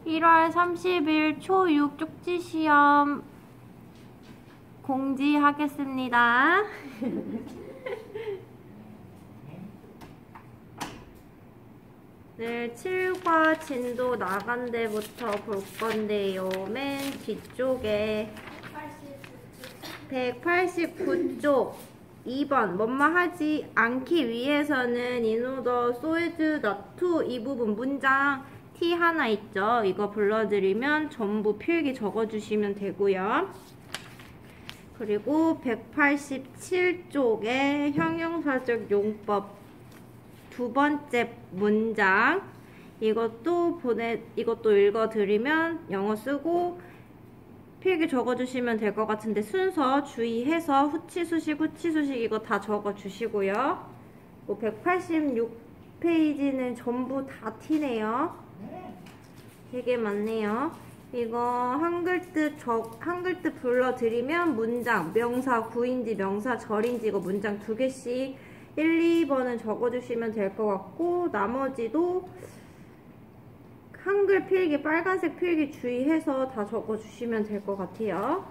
1월 30일 초6 쪽지 시험 공지하겠습니다. 네, 7과 진도 나간 데부터 볼 건데요. 맨 뒤쪽에 189쪽 2번 뭐뭐 하지 않기 위해서는 인오더 소에즈 너투 이 부분 문장 T 하나 있죠. 이거 불러드리면 전부 필기 적어주시면 되고요. 그리고 187쪽에 형용사적 용법 두 번째 문장 이것도 읽어드리면 영어 쓰고 필기 적어주시면 될 것 같은데 순서 주의해서 후치수식 이거 다 적어주시고요. 186페이지는 전부 다 T네요. 되게 많네요. 이거 한글뜻 불러드리면 문장, 명사 구인지 명사 절인지 이거 문장 2개씩 1, 2번은 적어주시면 될 것 같고 나머지도 한글 필기, 빨간색 필기 주의해서 다 적어주시면 될 것 같아요.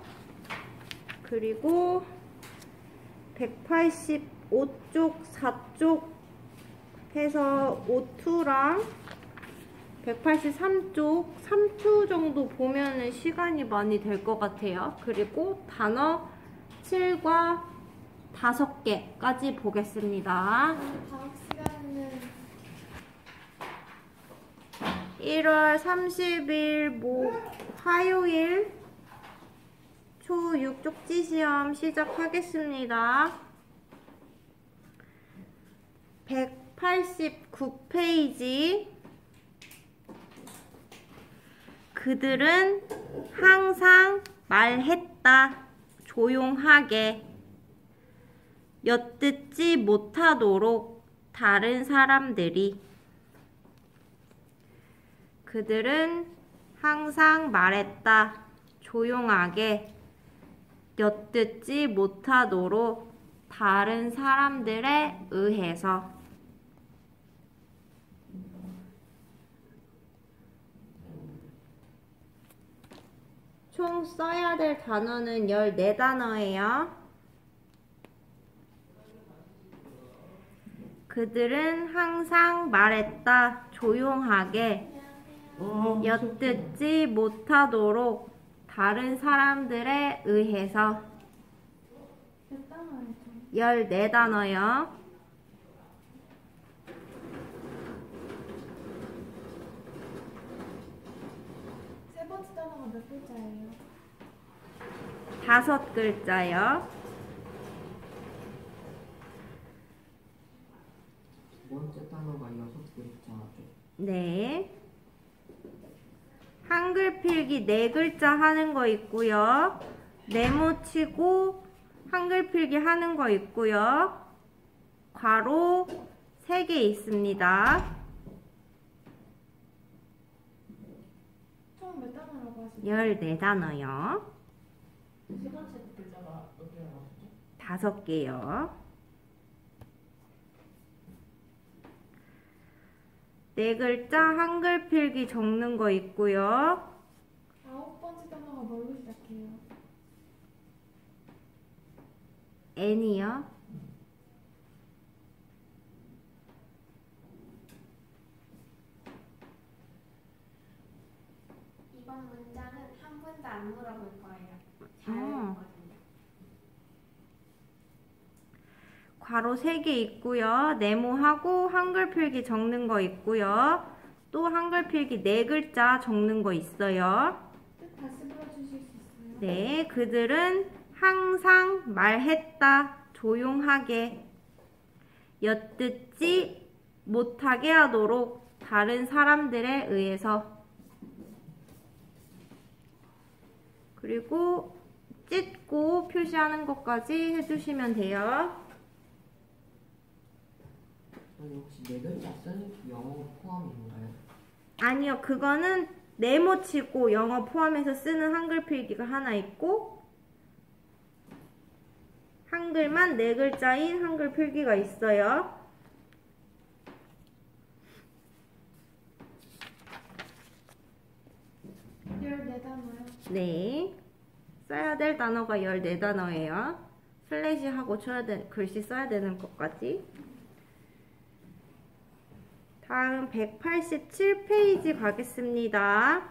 그리고 185쪽, 4쪽 해서 5투랑 183쪽, 3투 정도 보면은 시간이 많이 될 것 같아요. 그리고 단어 7과 5개까지 보겠습니다. 방학 시간은 1월 30일 화요일 초6 쪽지 시험 시작하겠습니다. 189페이지 그들은 항상 말했다. 조용하게 엿듣지 못하도록 다른 사람들이 그들은 항상 말했다. 조용하게 엿듣지 못하도록 다른 사람들에 의해서 총 써야 될 단어는 14단어예요. 그들은 항상 말했다. 조용하게 엿듣지 못하도록 다른 사람들에 의해서 14단어요. 세 번째 단어가 몇 글자예요? 5글자요. 두 번째 단어가 6글자죠. 네. 한글 필기 4글자 하는 거 있고요. 네모치고 한글 필기 하는 거 있고요. 괄호 3개 있습니다. 총 몇 단어라고 하시죠? 14단어요. 세 번째 글자가 몇 개라고 하셨죠? 5개요. 4글자 한글 필기 적는 거 있고요. 9번째 단어가 뭘로 시작해요? N이요. 이번 문장은 한 번도 안 물어볼 거예요. 잘 알거든요. 괄호 3개 있고요. 네모하고 한글 필기 적는 거 있고요. 또 한글 필기 4글자 적는 거 있어요. 뜻 다시 불러주실 수 있어요? 네, 그들은 항상 말했다. 조용하게 엿듣지 못하게 하도록 다른 사람들에 의해서 그리고 찢고 표시하는 것까지 해주시면 돼요. 혹시 4글자 쓰는 게 영어 포함인가요? 아니요, 그거는 네모치고 영어 포함해서 쓰는 한글 필기가 하나 있고 한글만 4글자인 한글 필기가 있어요. 14단어요. 네. 써야 될 단어가 14단어예요. 슬래시 하고 글씨 써야 되는 것까지. 다음 187페이지 가겠습니다.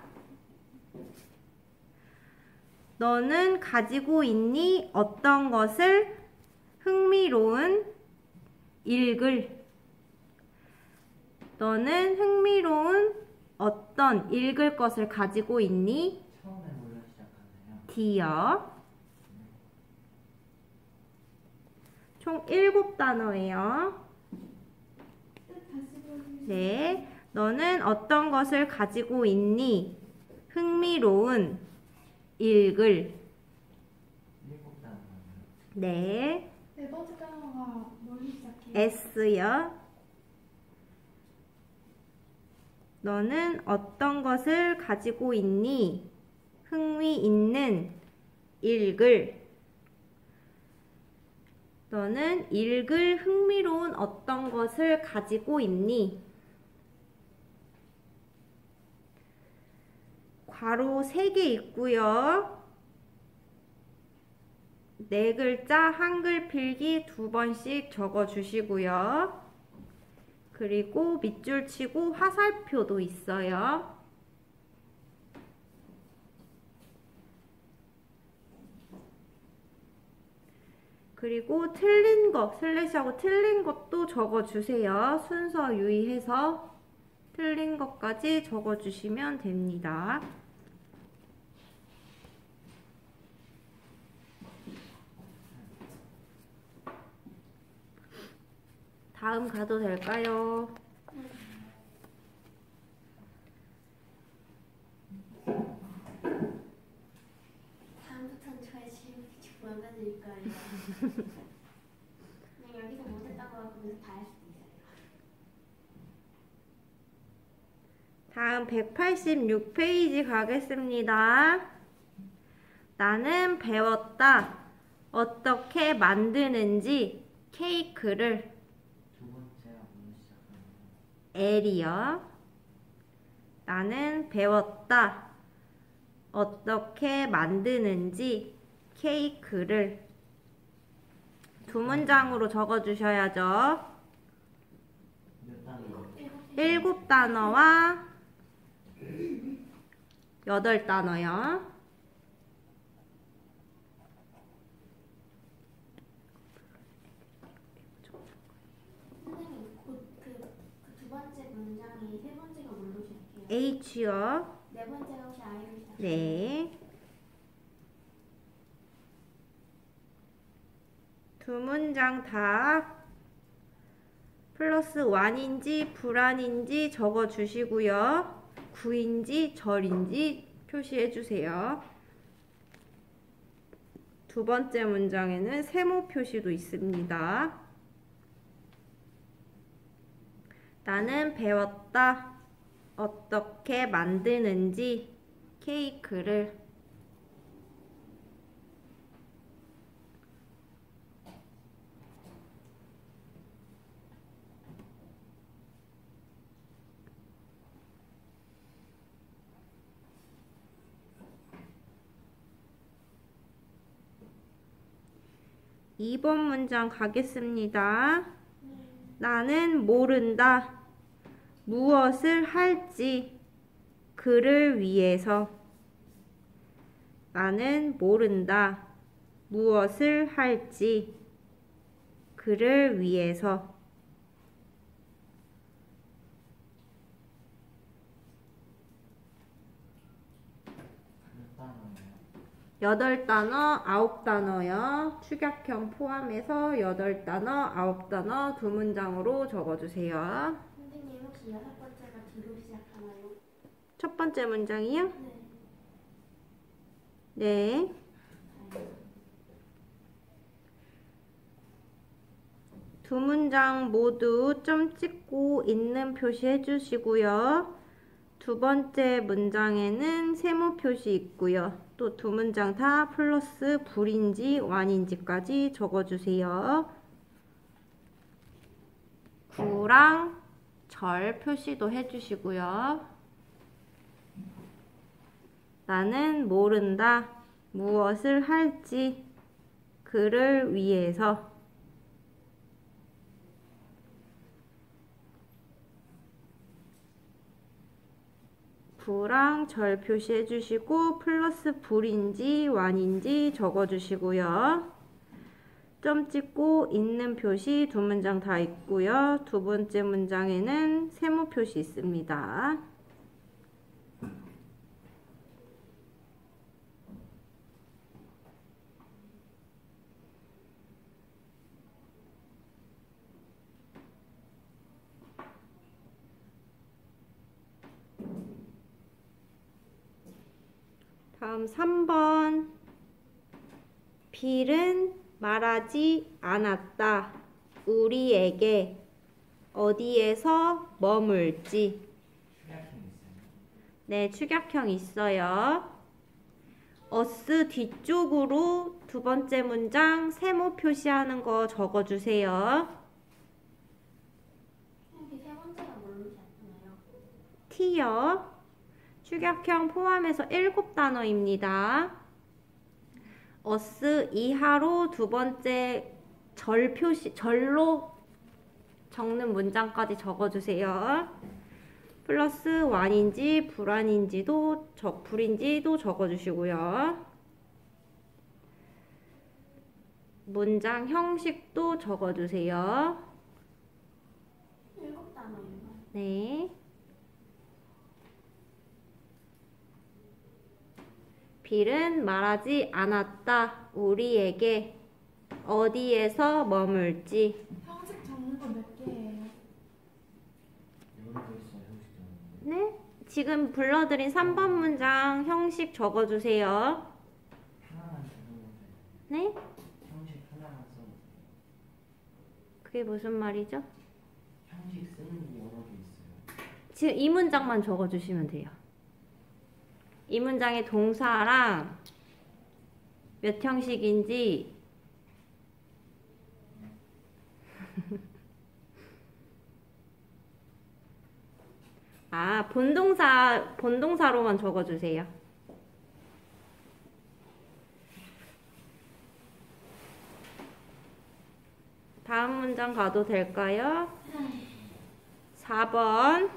너는 가지고 있니? 어떤 것을? 흥미로운 읽을. 너는 흥미로운 어떤 읽을 것을 가지고 있니? 처음에 뭘로 시작하나요? D요. 총 7단어예요. 뜻 다시 불러주시겠어요? 네. 너는 어떤 것을 가지고 있니? 흥미로운 읽을. 7단어요. 네. 네 번째 단어가 뭘로 시작해요? S요. 너는 어떤 것을 가지고 있니? 흥미 있는 읽을. 너는 읽을 흥미로운 어떤 것을 가지고 있니? 괄호 3개 있고요. 4글자 한글 필기 2번씩 적어주시고요. 그리고 밑줄 치고 화살표도 있어요. 그리고 틀린 거, 슬래시하고 틀린 것도 적어주세요. 순서 유의해서 틀린 것까지 적어주시면 됩니다. 다음 가도 될까요? 다음부터는 저의 질문이 좀 많아질 거예요. 그냥 여기서 못했다고 하고 거기서 다 할 수도 있어요. 다음 186페이지 가겠습니다. 나는 배웠다. 어떻게 만드는지 케이크를. 두 번째가 뭘로 시작하나요? L이요. 나는 배웠다. 어떻게 만드는지 케이크를. 2문장으로 적어주셔야죠. 몇 단어요? 7단어와 8단어요. 선생님, 그 두 번째 문장이 세 번째가 뭘로 시작해요? H요. 네 번째가 혹시 I로 시작해요? 네. 2문장 다 플러스 1인지 불안인지 적어주시고요. 구인지 절인지 표시해주세요. 2번째 문장에는 세모 표시도 있습니다. 나는 배웠다. 어떻게 만드는지 케이크를. 이 번 문장 가겠습니다. 나는 모른다. 무엇을 할지 그를 위해서. 나는 모른다. 무엇을 할지 그를 위해서. 몇 단어예요? 8단어, 9단어요. 축약형 포함해서 8단어, 9단어 2문장으로 적어주세요. 선생님, 혹시 6번째가 D로 시작하나요? 첫 번째 문장이요? 네. 네. 두 문장 모두 점 찍고 있는 표시 해주시고요. 2번째 문장에는 세모 표시 있고요. 또 2문장 다 플러스 불인지 완인지까지 적어주세요. 구랑 절 표시도 해주시고요. 나는 모른다. 무엇을 할지. 그를 위해서. 부랑 절 표시해 주시고 플러스 불인지 완인지 적어 주시고요. 점 찍고 있는 표시 두 문장 다 있고요. 두 번째 문장에는 세모 표시 있습니다. 다음 3번. 빌은 말하지 않았다. 우리에게 어디에서 머물지. 네, 축약형 있어요. 어스 뒤쪽으로 두 번째 문장 세모 표시하는 거 적어주세요. 여기 세 번째가 뭘로 시작하나요? T요. 축약형 포함해서 7단어입니다. 어스 이하로 두 번째 절 표시, 절로 적는 문장까지 적어주세요. 플러스 완인지 불완인지도 불인지도 적어주시고요. 문장 형식도 적어주세요. 7단어인가요? 네. 빌은 말하지 않았다. 우리에게 어디에서 머물지. 형식 적는 거 몇 개예요? 여기도 있어요. 형식 적는 네? 지금 불러드린 3번 문장 형식 적어주세요. 하나만 적으면 돼요. 네? 형식 하나만 써도 돼요. 그게 무슨 말이죠? 형식 쓰는 게 여러 개 있어요. 지금 이 문장만 적어주시면 돼요. 이 문장의 동사랑 몇 형식인지 본동사로만 적어주세요. 다음 문장 가도 될까요? 4번.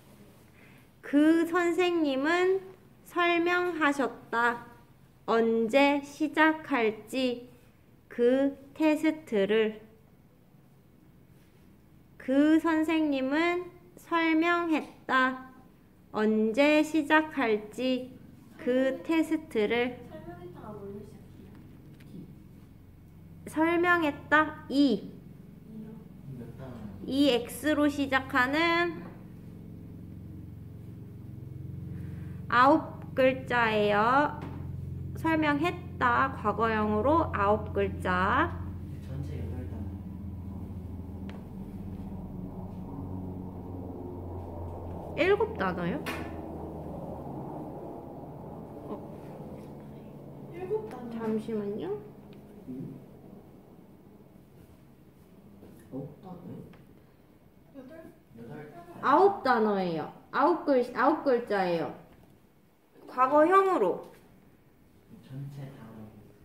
그 선생님은 설명하셨다. 언제 시작할지 그 테스트를. 그 선생님은 설명했다. 언제 시작할지 그 테스트를. 설명했다가 뭘로 시작해요? 설명했다. 이. 몇 단어? EX로 시작하는 9글자예요. 설명했다. 과거형으로 9글자. 전체 8단어. 7단어요? 7단어. 잠시만요. 여덟? 9단어예요. 9글자예요. 과거형으로. 전체 단어.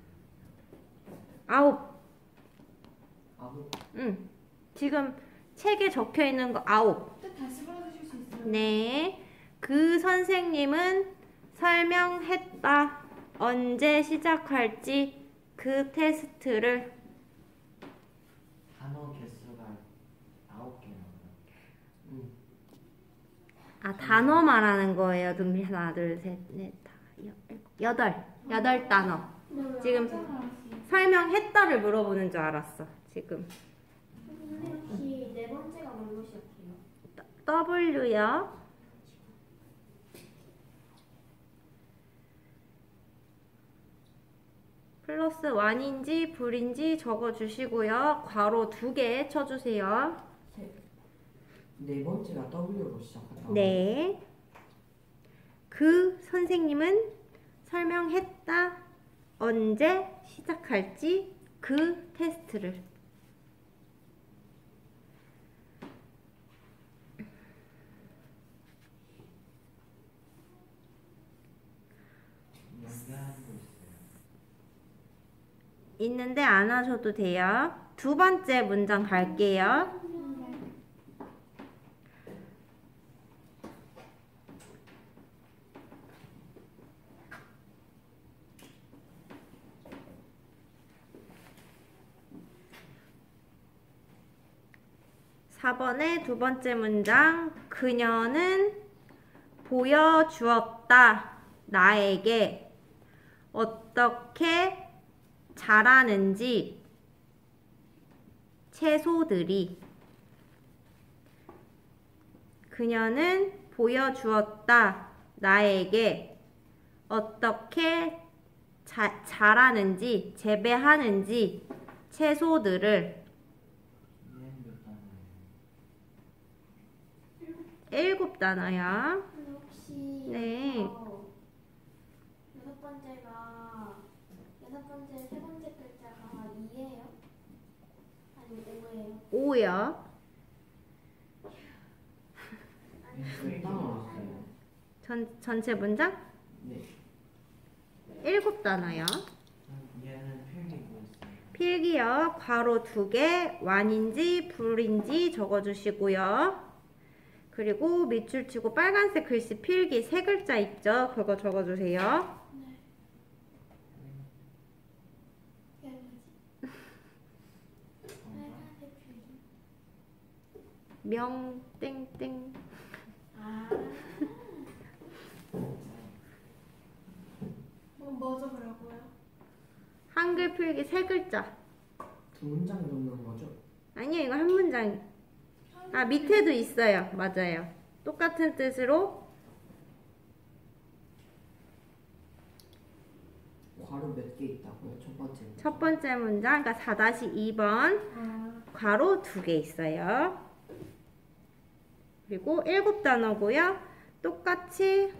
9. 9. 응. 지금 책에 적혀 있는 거 9. 뜻 다시 불러주실 수 있어요? 네. 그 선생님은 설명했다. 언제 시작할지 그 테스트를. 단어 개수가 9개라고요. 단어 말하는 거예요. 눈빛 하나, 둘, 셋, 넷, 다, 여덟 단어. 지금 설명했다를 물어보는 줄 알았어. 지금 근데 혹시 네 번째가 뭘로 시작해요? W요. 플러스 완인지 불인지 적어주시고요. 괄호 2개 쳐주세요. 네 번째가 W로 시작한다. 네. 그 선생님은 설명했다. 언제 시작할지 그 테스트를. 준비하는 거 있어요. 있는데 안 하셔도 돼요. 두 번째 문장 갈게요. 네. 4번의 두 번째 문장. 그녀는 보여주었다. 나에게 어떻게 자라는지 채소들이. 그녀는 보여주었다. 나에게 어떻게 자라는지, 재배하는지 채소들을. 얘는 몇 단어예요? 7단어야. 근데 혹시 네. 여섯 번째 세 번째 글자가 2예요? 아니면 5예요? 5요. 몇 단어 왔어요? 전체 문장? 네. 7단어요. 얘는 필기 뭐였어요? 필기요. 괄호 2개, 완인지 불인지 적어주시고요. 그리고 밑줄 치고 빨간색 글씨 필기 3글자 있죠? 그거 적어주세요. 네. 이게 뭐지? 빨간색 필기. 명 땡땡. 아. 뭐 적으라고요? 한글 필기 3글자. 두 문장 적는 거죠? 아니요, 이거 한 문장. 아, 밑에도 있어요. 맞아요. 똑같은 뜻으로 괄호 몇 개 있다고요? 첫 번째 문장. 첫 번째 문장, 그러니까 4-2번 아, 괄호 2개 있어요. 그리고 7단어고요. 똑같이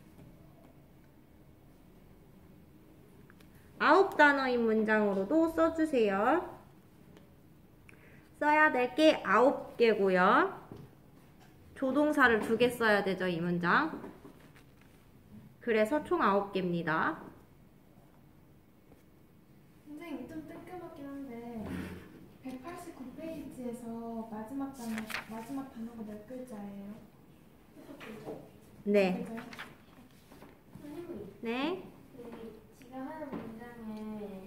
9단어인 문장으로도 써주세요. 써야 될 게 9개고요. 조동사를 2개 써야 되죠, 이 문장. 그래서 총 9개입니다. 선생님 좀 뜬금없긴 한데 189페이지에서 마지막 단어가 몇 글자예요? 여섯 글자. 네. 글자요? 선생님, 네. 지금 하는 문장에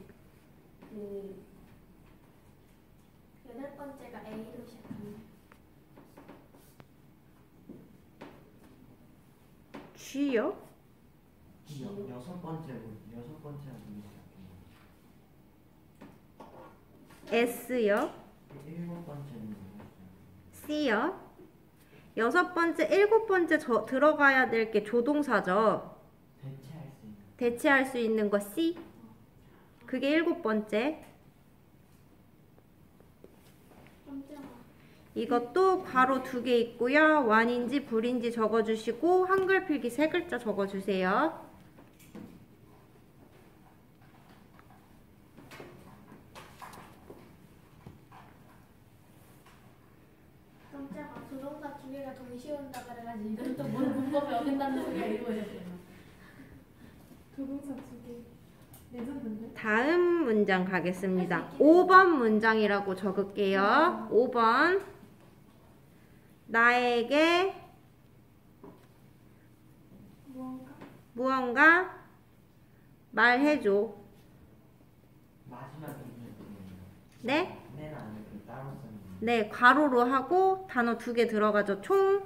여덟 번째가 A로 시작합니다. G요? 여섯 번째로 시작해요. S요? 7번째는 뭐였어요? C요? 6번째, 7번째 들어가야 될 게 조동사죠. 대체할 수 있는 거 C. 그게 7번째. 깜짝아. 이것도 괄호 2개 있고요. 완인지 불인지 적어주시고 한글 필기 3글자 적어주세요. 깜짝아. 조동사 2개가 동시에 온다 그래가지고 이건 또 뭔 문법에 어긋난다는 소리가 읽어졌어요. 조동사 2개. 레전드인데? 다음 문장 가겠습니다. 5번 문장이라고 적을게요. 5번. 나에게 무언가 말해줘. 마지막 문제예요. 네? 네는 아니고 따로 쓰는 거. 네, 괄호로 하고 단어 2개 들어가죠. 총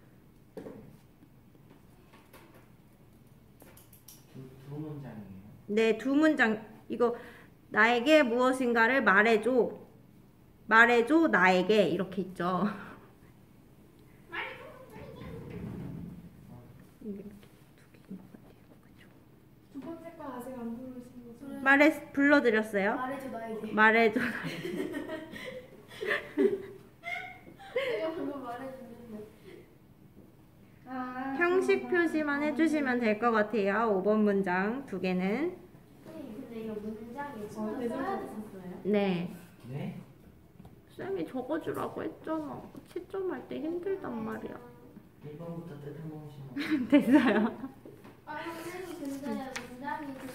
두 문장이에요. 네, 2문장. 이거 나에게 무엇인가를 말해줘. 말해줘 나에게 이렇게 있죠. 두 번째 거 아직 안 부르신 거죠? 불러드렸어요. 말해줘 나에게. 말해줘. 내가 방금 말해줬는데. 아, 형식 표시만 해주시면 될 것 같아요. 5번 문장 2개는. 선생님 근데 이거 문장에 진짜 네, 써야 네. 됐었어요? 네. 네? 쌤이 적어주라고 했잖아. 채점할 때 힘들단 말이야. 1번부터 뜻 한 번씩만. 됐어요. 아 선생님 근데 문장이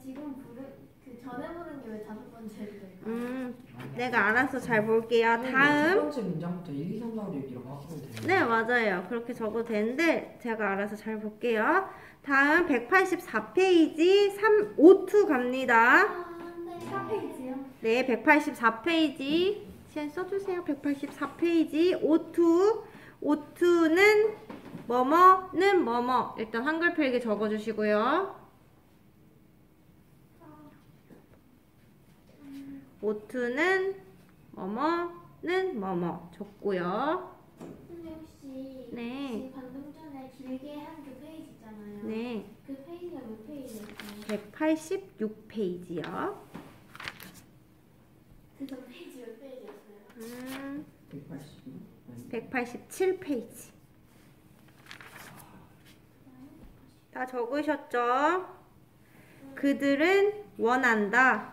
지금 그 전에 부른 게 왜 5번째로 될까요? 내가 알아서 잘 볼게요. 첫 다음. 번째 문장부터 1, 2, 3, 4, 5, 6 이렇게 하시면 돼요. 네, 맞아요. 그렇게 적어도 되는데 제가 알아서 잘 볼게요. 다음 184페이지 5투 갑니다. 네. 4페이지요? 네, 184페이지 시간 써주세요. 184페이지 5투. 5투는 뭐뭐는 뭐뭐. 일단 한글 필기 적어주시고요. 5투는 뭐뭐는 뭐뭐 적고요. 근데 혹시 네. 지금 방금 전에 길게 한 그 페이지 있잖아요. 네, 그 페이지가 몇 페이지였어요? 186페이지요. 그저 페이지 몇 페이지였어요? 180. 187페이지. 다 적으셨죠? 그들은 원한다.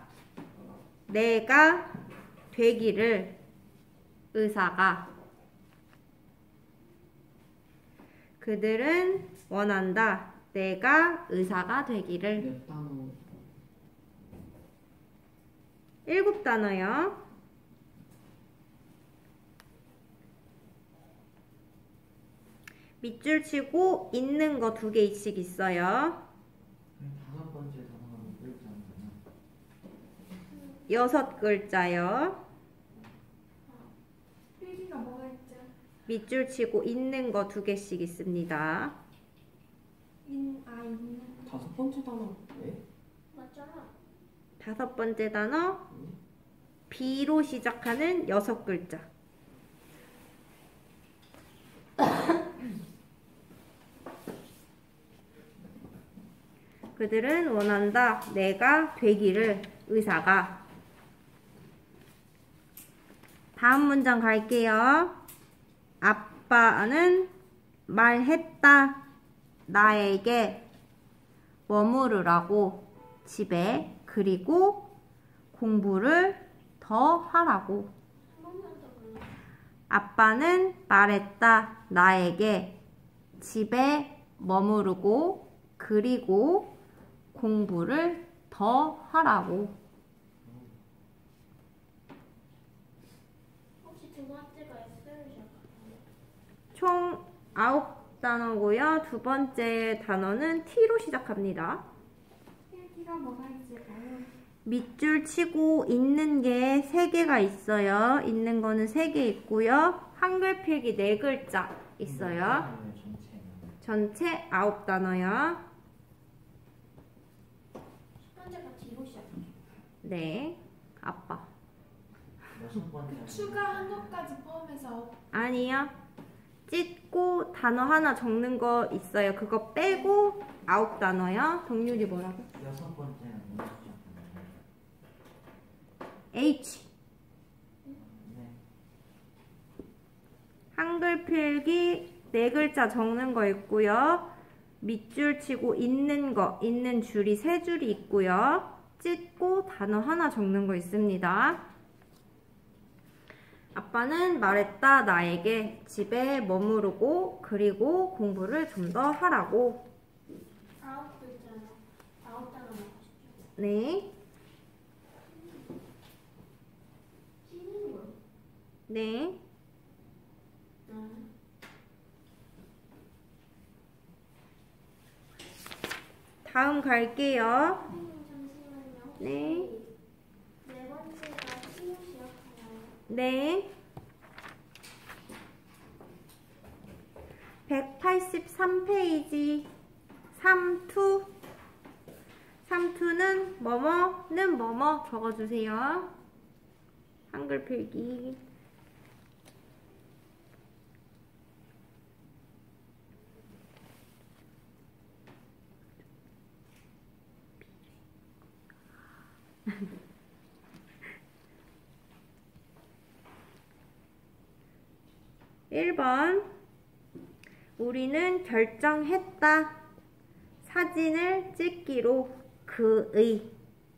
내가 되기를. 의사가. 그들은 원한다. 내가 의사가 되기를. 몇 단어? 7단어요. 밑줄 치고 있는 거 2개씩 있어요. 다섯 번째 단어가 몇 글자인가요? 6글자요. 필기가 뭐가 있죠? 밑줄 치고 있는 거 2개씩 있습니다. 있는. 5번째 단어 왜? 맞잖아. 5번째 단어 B로 시작하는 6글자. 그들은 원한다. 내가 되기를. 의사가. 다음 문장 갈게요. 아빠는 말했다. 나에게 머무르라고. 집에. 그리고 공부를 더 하라고. 한 번만 더 불러. 아빠는 말했다. 나에게 집에 머무르고 그리고 공부를 더 하라고. 혹시 두 번째가 S로 시작하나요? 총 9단어고요. 두 번째 단어는 T로 시작합니다. 필기가 뭐가 있을까요? 밑줄 치고 있는 게 3개가 있어요. 있는 거는 3개 있고요. 한글 필기 4글자 있어요. 전체 9단어요. 첫 번째가 D로 시작해요. 네. 아빠. 여섯 번째 추가한 것까지 포함해서 아니요. 찢고 단어 하나 적는 거 있어요. 그거 빼고 9단어요. 동률이 뭐라고? 여섯 번째는 뭐 시작하나요? H. 네. 한글 필기 4글자 적는 거 있고요. 밑줄 치고 있는 거, 있는 줄이 3줄이 있고요. 찢고 단어 하나 적는 거 있습니다. 아빠는 말했다. 나에게 집에 머무르고 그리고 공부를 좀 더 하라고. 9글자요. 9단어 나오시죠. 네. C는 뭐? 네. 다음 갈게요. 선생님 잠시만요. 네. 네 번째가 C로 시작하나요? 네. 183페이지 3투. 3투는 뭐뭐는 뭐뭐 적어주세요. 한글 필기. (1번) 우리는 결정했다. 사진을 찍기로. 그의.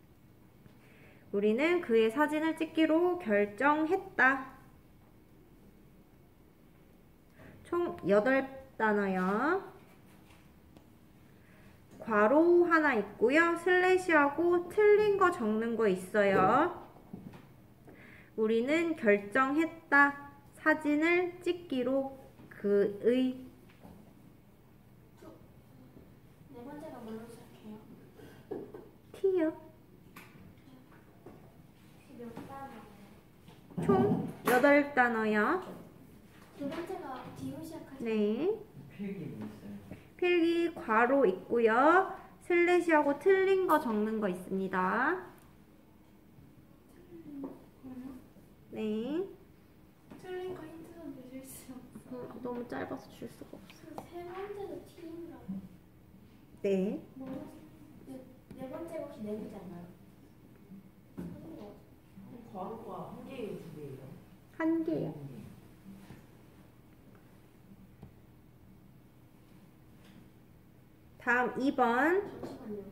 우리는 그의 사진을 찍기로 결정했다. 총 8단어요. 괄호 하나 있고요. 슬래시하고 틀린 거 적는 거 있어요. 우리는 결정했다. 사진을 찍기로 그의. 네 번째가 뭘로 시작해요? T요. 몇 단어? 총 8단어요. 두 번째가 D로 시작하죠? 네. 필기 뭐 있어요? 필기 괄호 있고요. 슬래시하고 틀린 거 적는 거 있습니다. 네. 틀린 거 힌트 좀 주실 수 없어요? 너무 짧아서 줄 수가 없어. 세 번째도 T인가요? 네. 네 번째가 혹시 네 글자인가요? 과학과 한 개예요, 두 개예요? 한 개요. 다음 2번. 잠시만요.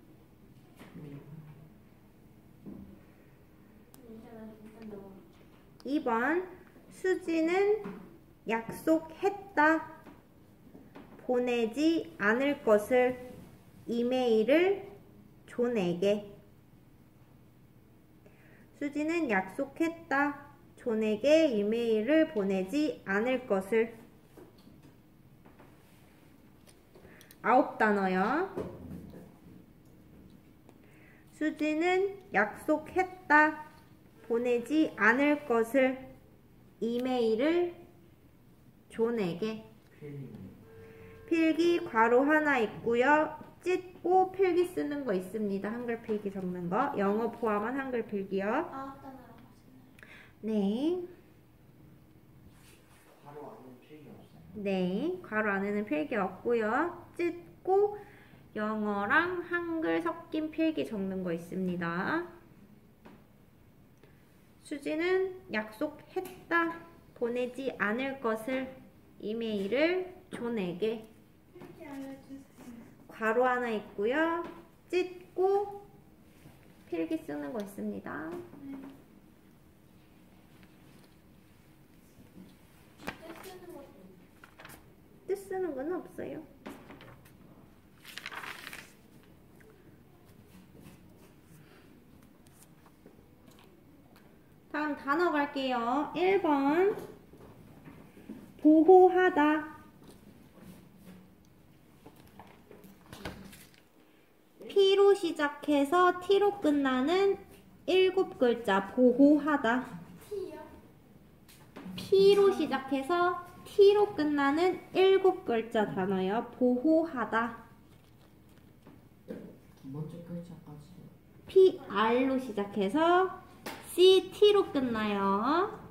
일단 넘어가. 2번. 수지는 약속했다. 보내지 않을 것을 이메일을 존에게. 수지는 약속했다. 존에게 이메일을 보내지 않을 것을. 9단어요. 수지는 약속했다. 보내지 않을 것을 이메일을 존에게. 필기 괄호 하나 있고요. 찢고 필기 쓰는 거 있습니다. 한글 필기 적는 거. 영어 포함한 한글 필기요. 9단어라고 하셨나요? 네. 바로 안에 필기 없어요. 네. 괄호 안에는 필기 없고요. 찢고 영어랑 한글 섞인 필기 적는 거 있습니다. 수지는 약속했다. 보내지 않을 것을 이메일을 존에게. 이렇게 알려주세요. 괄호 하나 있고요. 찢고 필기 쓰는 거 있습니다. 쓰는 것도 뜻 쓰는 건 없어요. 다음 단어 갈게요. 1번 보호하다. P로 시작해서 T로 끝나는 7글자 보호하다. T요? P로 시작해서 T로 끝나는 7글자 단어요. 보호하다. 두 번째 글자까지. PR로 시작해서 CT로 끝나요.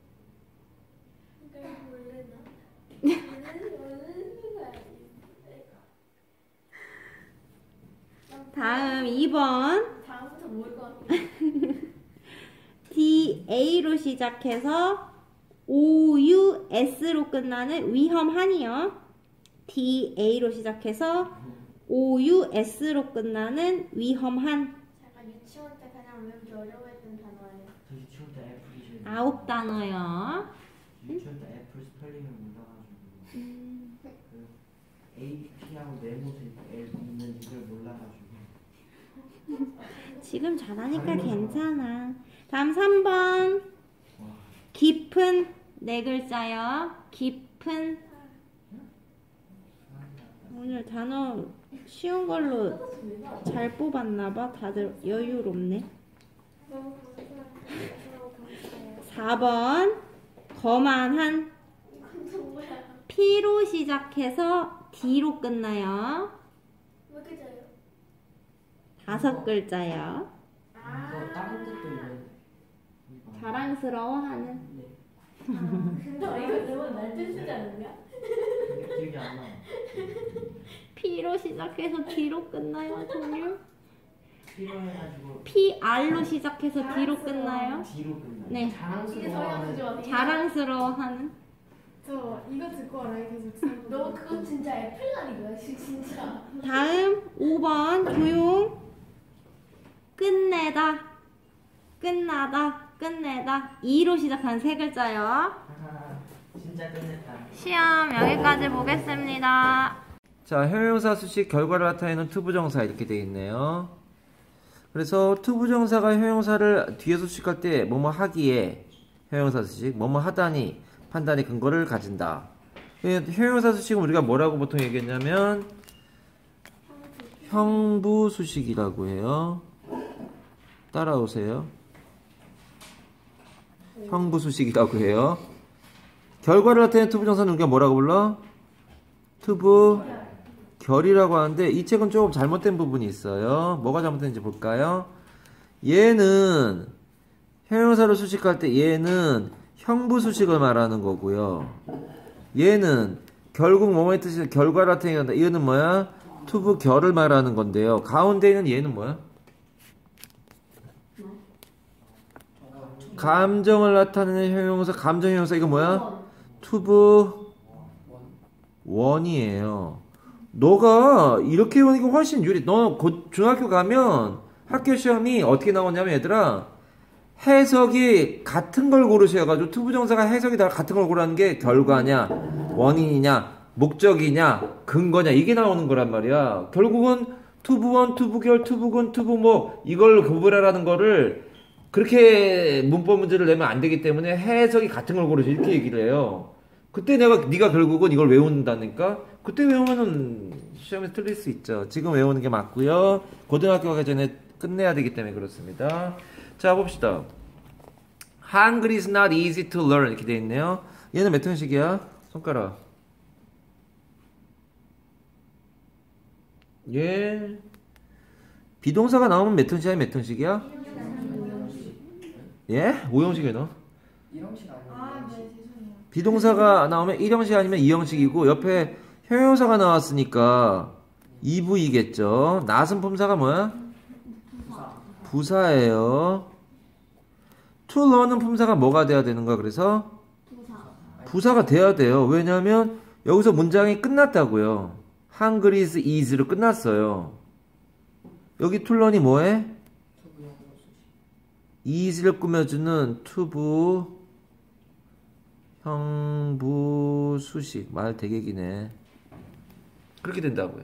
그러니까 모르는 거야. 다음 2번 다음부터 모를 것 같아. DA로 시작해서 OUS로 끝나는 위험한이요. DA로 시작해서 OUS로 끝나는 위험한. 잠깐 유치원 때 가장 외우기 어려워했던 단어예요. 저 유치원 때 애플이 제일 9단어요. 유치원 때 애플 스펠링을 몰라가지고 그 AP하고 네모도 있는 이걸 몰라가지고 지금 잘하니까 괜찮아. 다음 3번 와 깊은 4글자요. 깊은. 오늘 단어 쉬운 걸로 잘 뽑았나봐. 다들 여유롭네. 너무 감사해요. 4번 거만한. 이건 또 뭐야? P로 시작해서 D로 끝나요. 몇 글자예요? 5글자요. 이거 다른 뜻도 있는데. 이거. 자랑스러워하는. 네. 근데 이거 너무 날뜻 쓰지 않느냐? 근데 기억이 안 나. P로 시작해서 D로 끝나요. 종류. 필요해가지고 PR로 시작해서 D로 끝나요. 뒤로 끝나. 네. 이게 자랑스러워하는. 성형 자랑스러워하는. 저 이거 듣고 알아요. 계속 쓰는 너 그거 진짜 애플 아니고요? 진짜. 다음 5번 조용. 끝내다. 끝나다. 끝내다. 2로 시작하는 3글자요. 진짜 끝냈다. 시험 여기까지 보겠습니다. 자, 형용사 수식 결과를 나타내는 투부정사 이렇게 되어 있네요. 그래서 투부정사가 형용사를 뒤에서 수식할 때 뭐뭐 하기에 형용사 수식, 뭐뭐 하다니 판단의 근거를 가진다. 형용사 수식은 우리가 뭐라고 보통 얘기했냐면 형부 수식이라고 해요. 따라오세요. 형부 수식이라고 해요. 결과를 나타내는 투부정사는 우리가 뭐라고 불러? 투부 결이라고 하는데 이 책은 조금 잘못된 부분이 있어요. 뭐가 잘못된지 볼까요? 얘는 형용사를 수식할 때 얘는 형부 수식을 말하는 거고요. 얘는 결국 뭐뭐의 뜻이 결과를 나타낸다. 얘는 뭐야? 투부 결을 말하는 건데요. 가운데 있는 얘는 뭐야? 감정을 나타내는 형용사, 감정 형용사 이거 뭐야? 투부 원이에요. 너가 이렇게 보니까 훨씬 유리. 너 중학교 가면 학교 시험이 어떻게 나오냐면 얘들아 해석이 같은 걸 고르셔가지고 투부정사가 해석이 다 같은 걸 고르는 게 결과냐, 원인이냐, 목적이냐, 근거냐 이게 나오는 거란 말이야. 결국은 투부원, 투부결, 투부근, 투부목 이걸 구분하라는 거를 그렇게 문법 문제를 내면 안 되기 때문에 해석이 같은 걸 고르셔 이렇게 얘기를 해요. 그때 네가 결국은 이걸 외운다니까. 그때 외우면은 시험에서 틀릴 수 있죠. 지금 외우는 게 맞고요. 고등학교 가기 전에 끝내야 되기 때문에 그렇습니다. 자 봅시다. 한글 is not easy to learn 이렇게 돼 있네요. 얘는 몇 형식이야? 손가락. 예. 비동사가 나오면 몇 형식이야? 몇 형식이야? 예? 5형식이야 너? 1형식 아니에요? 아, 네, 죄송해요. 비동사가 나오면 1형식 아니면 2형식이고 옆에 형용사가 나왔으니까 2부이겠죠. 나선품사가 뭐야? 부사예요. to learn은 품사가 뭐가 돼야 되는 거야? 그래서 부사가 돼야 돼요. 왜냐하면 여기서 문장이 끝났다고요. 한글 is is로 끝났어요. 여기 to learn이 뭐해? is를 꾸며주는 투부 형부 수식. 말 되게 기네. 그렇게 된다고요.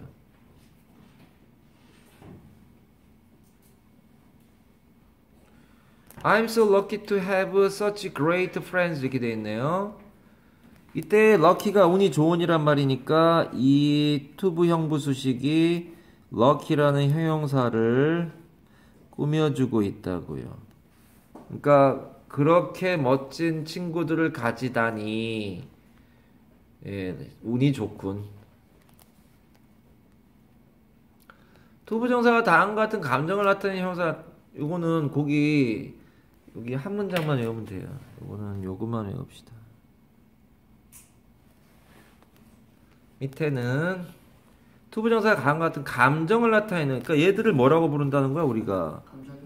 I'm so lucky to have such great friends 이렇게 되어 있네요. 이때 lucky가 운이 좋은이란 말이니까 이 투부 형부 수식이 lucky라는 형용사를 꾸며주고 있다고요. 그러니까 그렇게 멋진 친구들을 가지다니 예, 운이 좋군. 투부정사가 다음과 같은 감정을 나타내는 형사 요거는 여기 한 문장만 외우면 돼요. 요거는 요것만 외웁시다. 밑에는 투부정사가 다음과 같은 감정을 나타내는 그러니까 얘들을 뭐라고 부른다는 거야 우리가.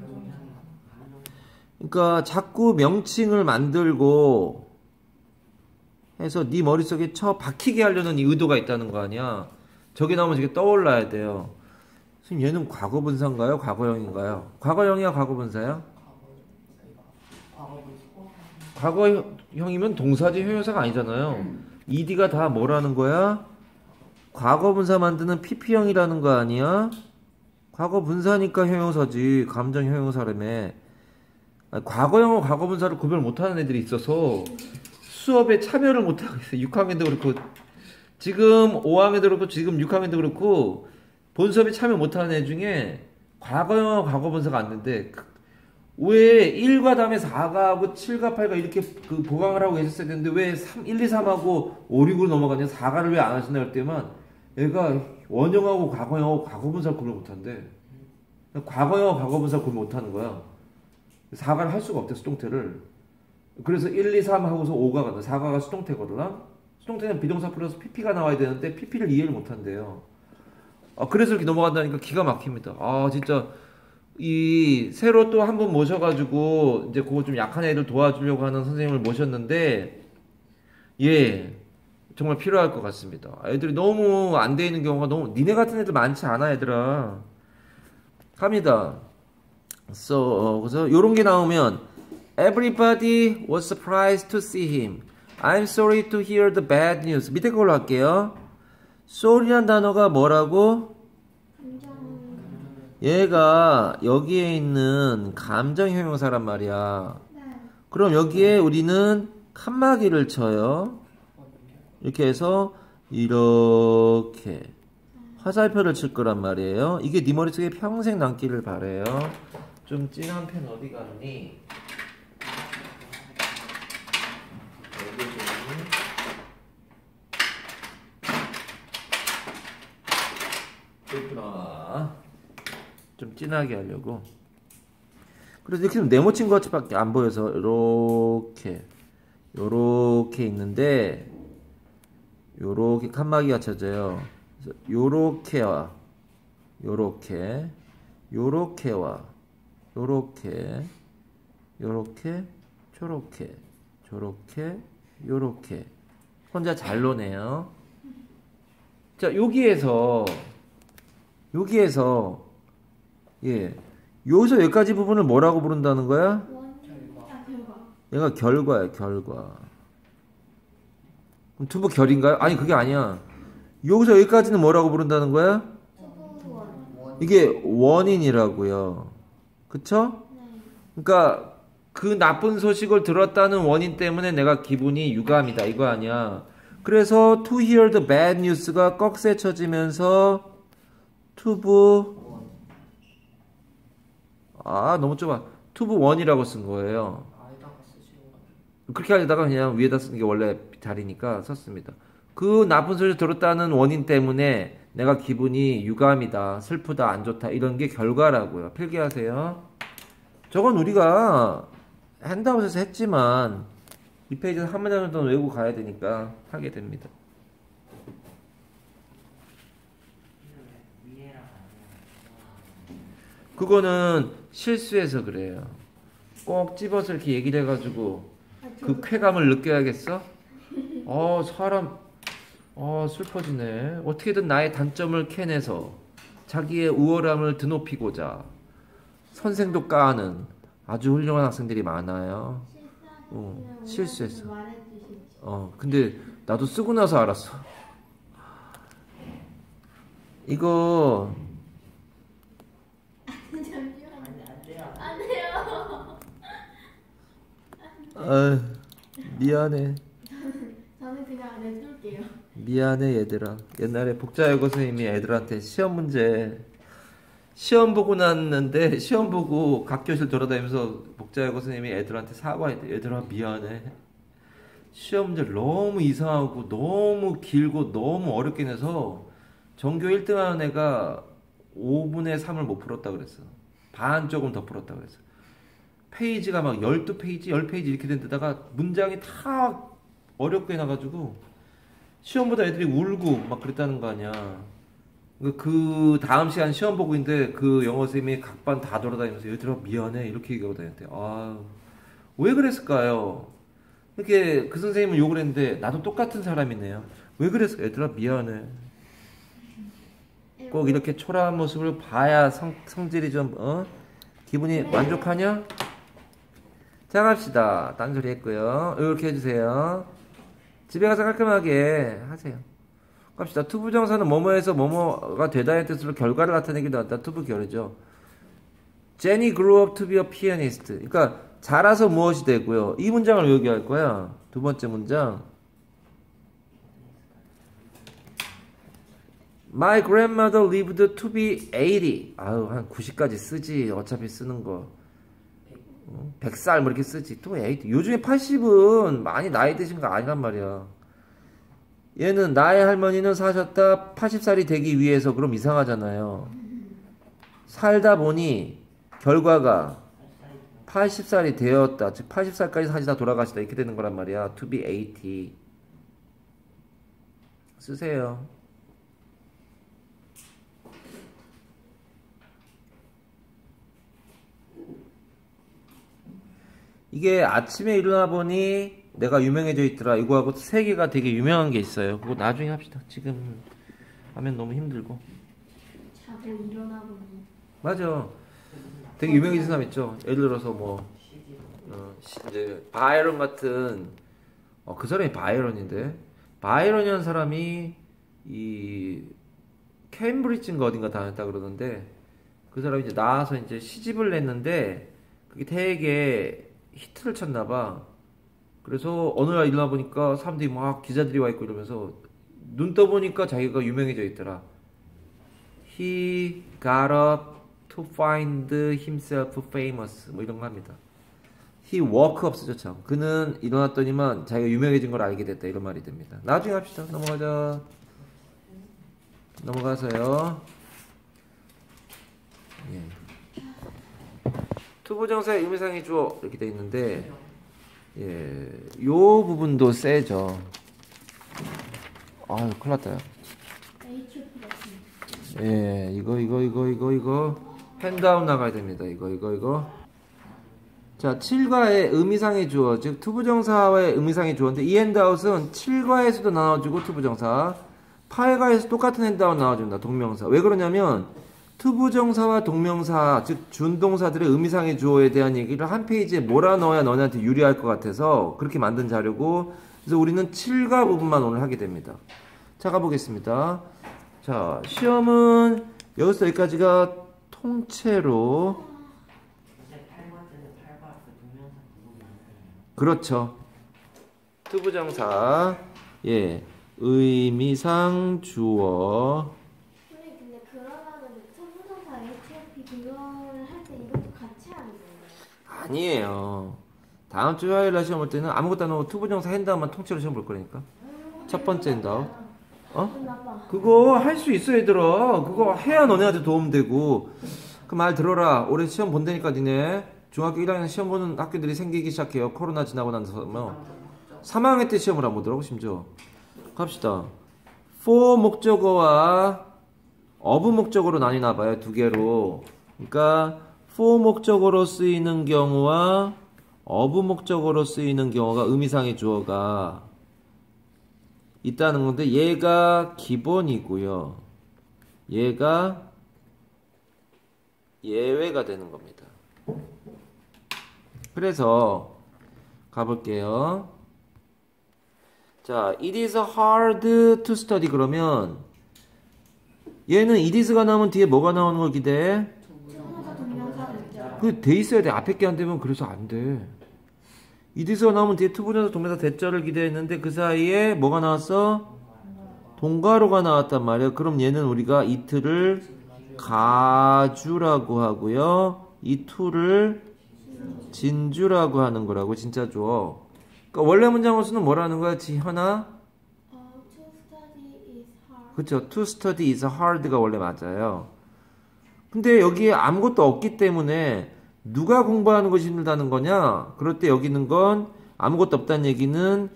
그러니까 자꾸 명칭을 만들고 해서 네 머릿속에 박히게 하려는 이 의도가 있다는 거 아니야. 저게 나오면 저게 떠올라야 돼요. 선생님 얘는 과거분사인가요? 과거형인가요? 과거형이야 과거분사야? 과거형이면 동사지 형용사가 아니잖아요. ed가 다 뭐라는 거야? 과거분사 만드는 pp형이라는 거 아니야? 과거분사니까 형용사지. 감정 형용사라며. 과거형과 과거분사를 구별 못하는 애들이 있어서 수업에 참여를 못하고 있어요. 6학년도 그렇고 지금 5학년도 그렇고 지금 6학년도 그렇고 본 수업에 참여 못하는 애 중에 과거형과 과거분사가 안 되는데 왜 1과 다음에 4가 하고 7과 8가 이렇게 보강을 하고 계셨어야 되는데 왜 1, 2, 3하고 5, 6으로 넘어가냐 4가를 왜 안 하시나 할 때만 얘가 원형하고 과거형하고 과거분사를 구별 못한대. 과거형과 과거분사를 구별 못하는 거야. 4가를 할 수가 없대 수동태를. 그래서 1, 2, 3 하고서 5가 간다. 4가가 수동태거든. 수동태는 비동사 플러스 pp가 나와야 되는데 pp를 이해를 못한대요. 그래서 이렇게 넘어간다니까 기가 막힙니다. 진짜 이 새로 또 한 번 모셔가지고 이제 그거 좀 약한 애들 도와주려고 하는 선생님을 모셨는데 예 정말 필요할 것 같습니다. 애들이 너무 안 돼 있는 경우가 너무 니네 같은 애들 많지 않아 얘들아. 갑니다. 그래서 요런 게 나오면 Everybody was surprised to see him. I'm sorry to hear the bad news. 밑에 걸로 할게요. soul이란 단어가 뭐라고? 감정. 얘가 여기에 있는 감정 형용사란 말이야. 네. 그럼 여기에 우리는 칸막이를 쳐요. 이렇게 해서 이렇게 화살표를 칠 거란 말이에요. 이게 네 머릿속에 평생 남기를 바래요. 좀 진한 펜 어디 갔니? 있구나. 좀 진하게 하려고. 그래서 이렇게 좀 네모친 것밖에 안 보여서 요렇게 있는데 요렇게 칸막이가 쳐져요. 그래서 요렇게와 요렇게 요렇게와 요렇게 요렇게 저렇게 요렇게 혼자 잘 노네요. 자, 여기에서 예, 여기서 여기까지 부분을 뭐라고 부른다는 거야? 결과. 얘가 결과야, 결과. 그럼 투부 결인가요? 아니, 그게 아니야. 여기서 여기까지는 뭐라고 부른다는 거야? 투부원. 이게 원인이라고요. 그쵸? 네. 그러니까 그 나쁜 소식을 들었다는 원인 때문에 내가 기분이 유감이다, 이거 아니야. 그래서 to hear the bad news가 꺽쇠 쳐지면서 투부 너무 좁아. 투부 원이라고 쓴 거예요. 아이다가 쓰시는 거. 그렇게 하려다가 그냥 위에다 쓰는 게 원래 자리니까 썼습니다. 그 나쁜 소리 들었다는 원인 때문에 내가 기분이 유감이다, 슬프다, 안 좋다 이런 게 결과라고요. 필기하세요. 저건 우리가 핸드아웃에서 했지만 이 페이지에서 한 문장 정도는 외우고 가야 되니까 하게 됩니다. 그거는 실수해서 그래요. 꼭 집어서 이렇게 얘기를 해가지고 그 쾌감을 느껴야겠어? 사람 슬퍼지네. 어떻게든 나의 단점을 캐내서 자기의 우월함을 드높이고자 선생도 까는 아주 훌륭한 학생들이 많아요. 실수했어. 근데 나도 쓰고 나서 알았어. 이거 안 돼요. 미안해. 저는 그냥 내둘게요. 미안해 얘들아. 옛날에 복자여고 선생님이 애들한테 시험 보고 났는데 시험 보고 각 교실 돌아다니면서 복자여고 선생님이 애들한테 사과했대. 얘들아 미안해. 시험 문제 너무 이상하고 너무 길고 너무 어렵게 내서 전교 1등 하는 애가 5분의 3을 못 풀었다 그랬어. 반 조금 더 풀었다 그랬어. 페이지가 막 12페이지, 10페이지 이렇게 된 데다가 문장이 다 어렵게 나가지고 시험보다 애들이 울고 막 그랬다는 거 아니야. 그 다음 시간 시험 보고 있는데 그 영어 선생님이 각 반 다 돌아다니면서 얘들아 미안해 이렇게 얘기하고 다녔대. 왜 그랬을까요? 이렇게 그 선생님은 욕을 했는데 나도 똑같은 사람이네요. 왜 그랬어? 얘들아 미안해. 꼭 이렇게 초라한 모습을 봐야 성질이 좀 기분이 만족하냐? 자 갑시다. 딴소리 했고요. 이렇게 해주세요. 집에 가서 깔끔하게 하세요. 갑시다. 투부정사는 뭐뭐해서 뭐뭐가 되다의 뜻으로 결과를 나타내기도 한다. 투부결이죠. Jenny grew up to be a pianist. 그러니까 자라서 무엇이 되고요. 이 문장을 외우게 할 거야. 두 번째 문장. My grandmother lived to be 80. 한 90까지 쓰지. 어차피 쓰는 거. 100살 뭐 이렇게 쓰지. 또 80. 요즘에 80은 많이 나이 드신 거 아니란 말이야. 얘는 나의 할머니는 사셨다 80살이 되기 위해서. 그럼 이상하잖아요. 살다 보니 결과가 80살이 되었다. 즉 80살까지 사시다 돌아가시다 이렇게 되는 거란 말이야. To be 80. 쓰세요. 이게 아침에 일어나 보니 내가 유명해져 있더라. 이거하고 세 개가 되게 유명한 게 있어요. 그거 나중에 합시다. 지금 하면 너무 힘들고. 자고 일어나 보니. 맞아. 되게 유명해진 사람 있죠. 예를 들어서 이제 바이런 같은 그 사람이 바이런인데 바이런이라는 사람이 이 케임브리지인가 어딘가 다녔다 그러는데 그 사람이 이제 나와서 이제 시집을 냈는데 그게 되게 히트를 쳤나 봐. 그래서 어느 날 일어나 보니까 사람들이 막 기자들이 와 있고 이러면서 눈 떠보니까 자기가 유명해져 있더라. He got up to find himself famous 뭐 이런 거 합니다. He woke up죠 참. 그는 일어났더니만 자기가 유명해진 걸 알게 됐다 이런 말이 됩니다. 나중에 합시다. 넘어가자. 넘어가서요. 예. 투부정사의 의미상의 주어 이렇게 돼 있는데 예, 요 부분도 세죠. 아유 큰일 났다. 예, 이거 핸드아웃 나가야 됩니다. 이거. 자, 7과의 의미상의 주어, 즉 투부정사와의 의미상의 주어인데 이 핸드아웃은 7과에서도 나와주고 투부정사, 8과에서 똑같은 핸드아웃 나와줍니다. 동명사. 왜 그러냐면 투부정사와 동명사, 즉 준동사들의 의미상의 주어에 대한 얘기를 한 페이지에 몰아넣어야 너네한테 유리할 것 같아서 그렇게 만든 자료고, 그래서 우리는 7과 부분만 오늘 하게 됩니다. 자, 가보겠습니다. 자, 시험은 여기서 여기까지가 통째로. 근데 8번째는 8과 동명사 부분이 아니에요. 그렇죠. 투부정사, 예, 의미상 주어. 선생님 근데 그러면은 투부정사 HFP 그거를 할 때 이것도 같이 하는 거예요? 아니에요. 다음 주 화요일 날 시험 볼 때는 아무것도 안 하고 투부정사 핸드아웃만 통째로 시험 볼 거니까. 첫 번째 핸드아웃. 그거 할 수 있어 얘들아. 그거 해야 너네한테 도움되고. 그 말 들어라. 올해 시험 본다니까 니네. 중학교 1학년 시험 보는 학교들이 생기기 시작해요. 코로나 지나고 나서 3학년 때 시험을 안 보더라고 심지어. 갑시다. for 목적어와 of 목적어로 나뉘나 봐요. 두 개로. 그러니까 for 목적어로 쓰이는 경우와 of 목적어로 쓰이는 경우가 의미상의 주어가 있다는 건데 얘가 기본이고요. 얘가 예외가 되는 겁니다. 그래서 가볼게요. 자, it is hard to study 그러면 얘는 it is가 나오면 뒤에 뭐가 나오는 걸 기대해? 그 돼 있어야 돼. 앞에 게 안 되면 그래서 안 돼. it is가 나오면 뒤에 투부정사 동명사 대절을 기대했는데 그 사이에 뭐가 나왔어? 동가로가 나왔단 말이야. 그럼 얘는 우리가 it를 가주라고 하고요. 이 to를 진주라고 하는 거라고 진짜 줘. 그러니까 원래 문장으로서는 뭐라는 거야, 지현아? To study is hard. 그쵸. To study is hard가 원래 맞아요. 근데 여기에 아무것도 없기 때문에 누가 공부하는 것이 힘들다는 거냐? 그럴 때 여기 있는 건 아무것도 없다는 얘기는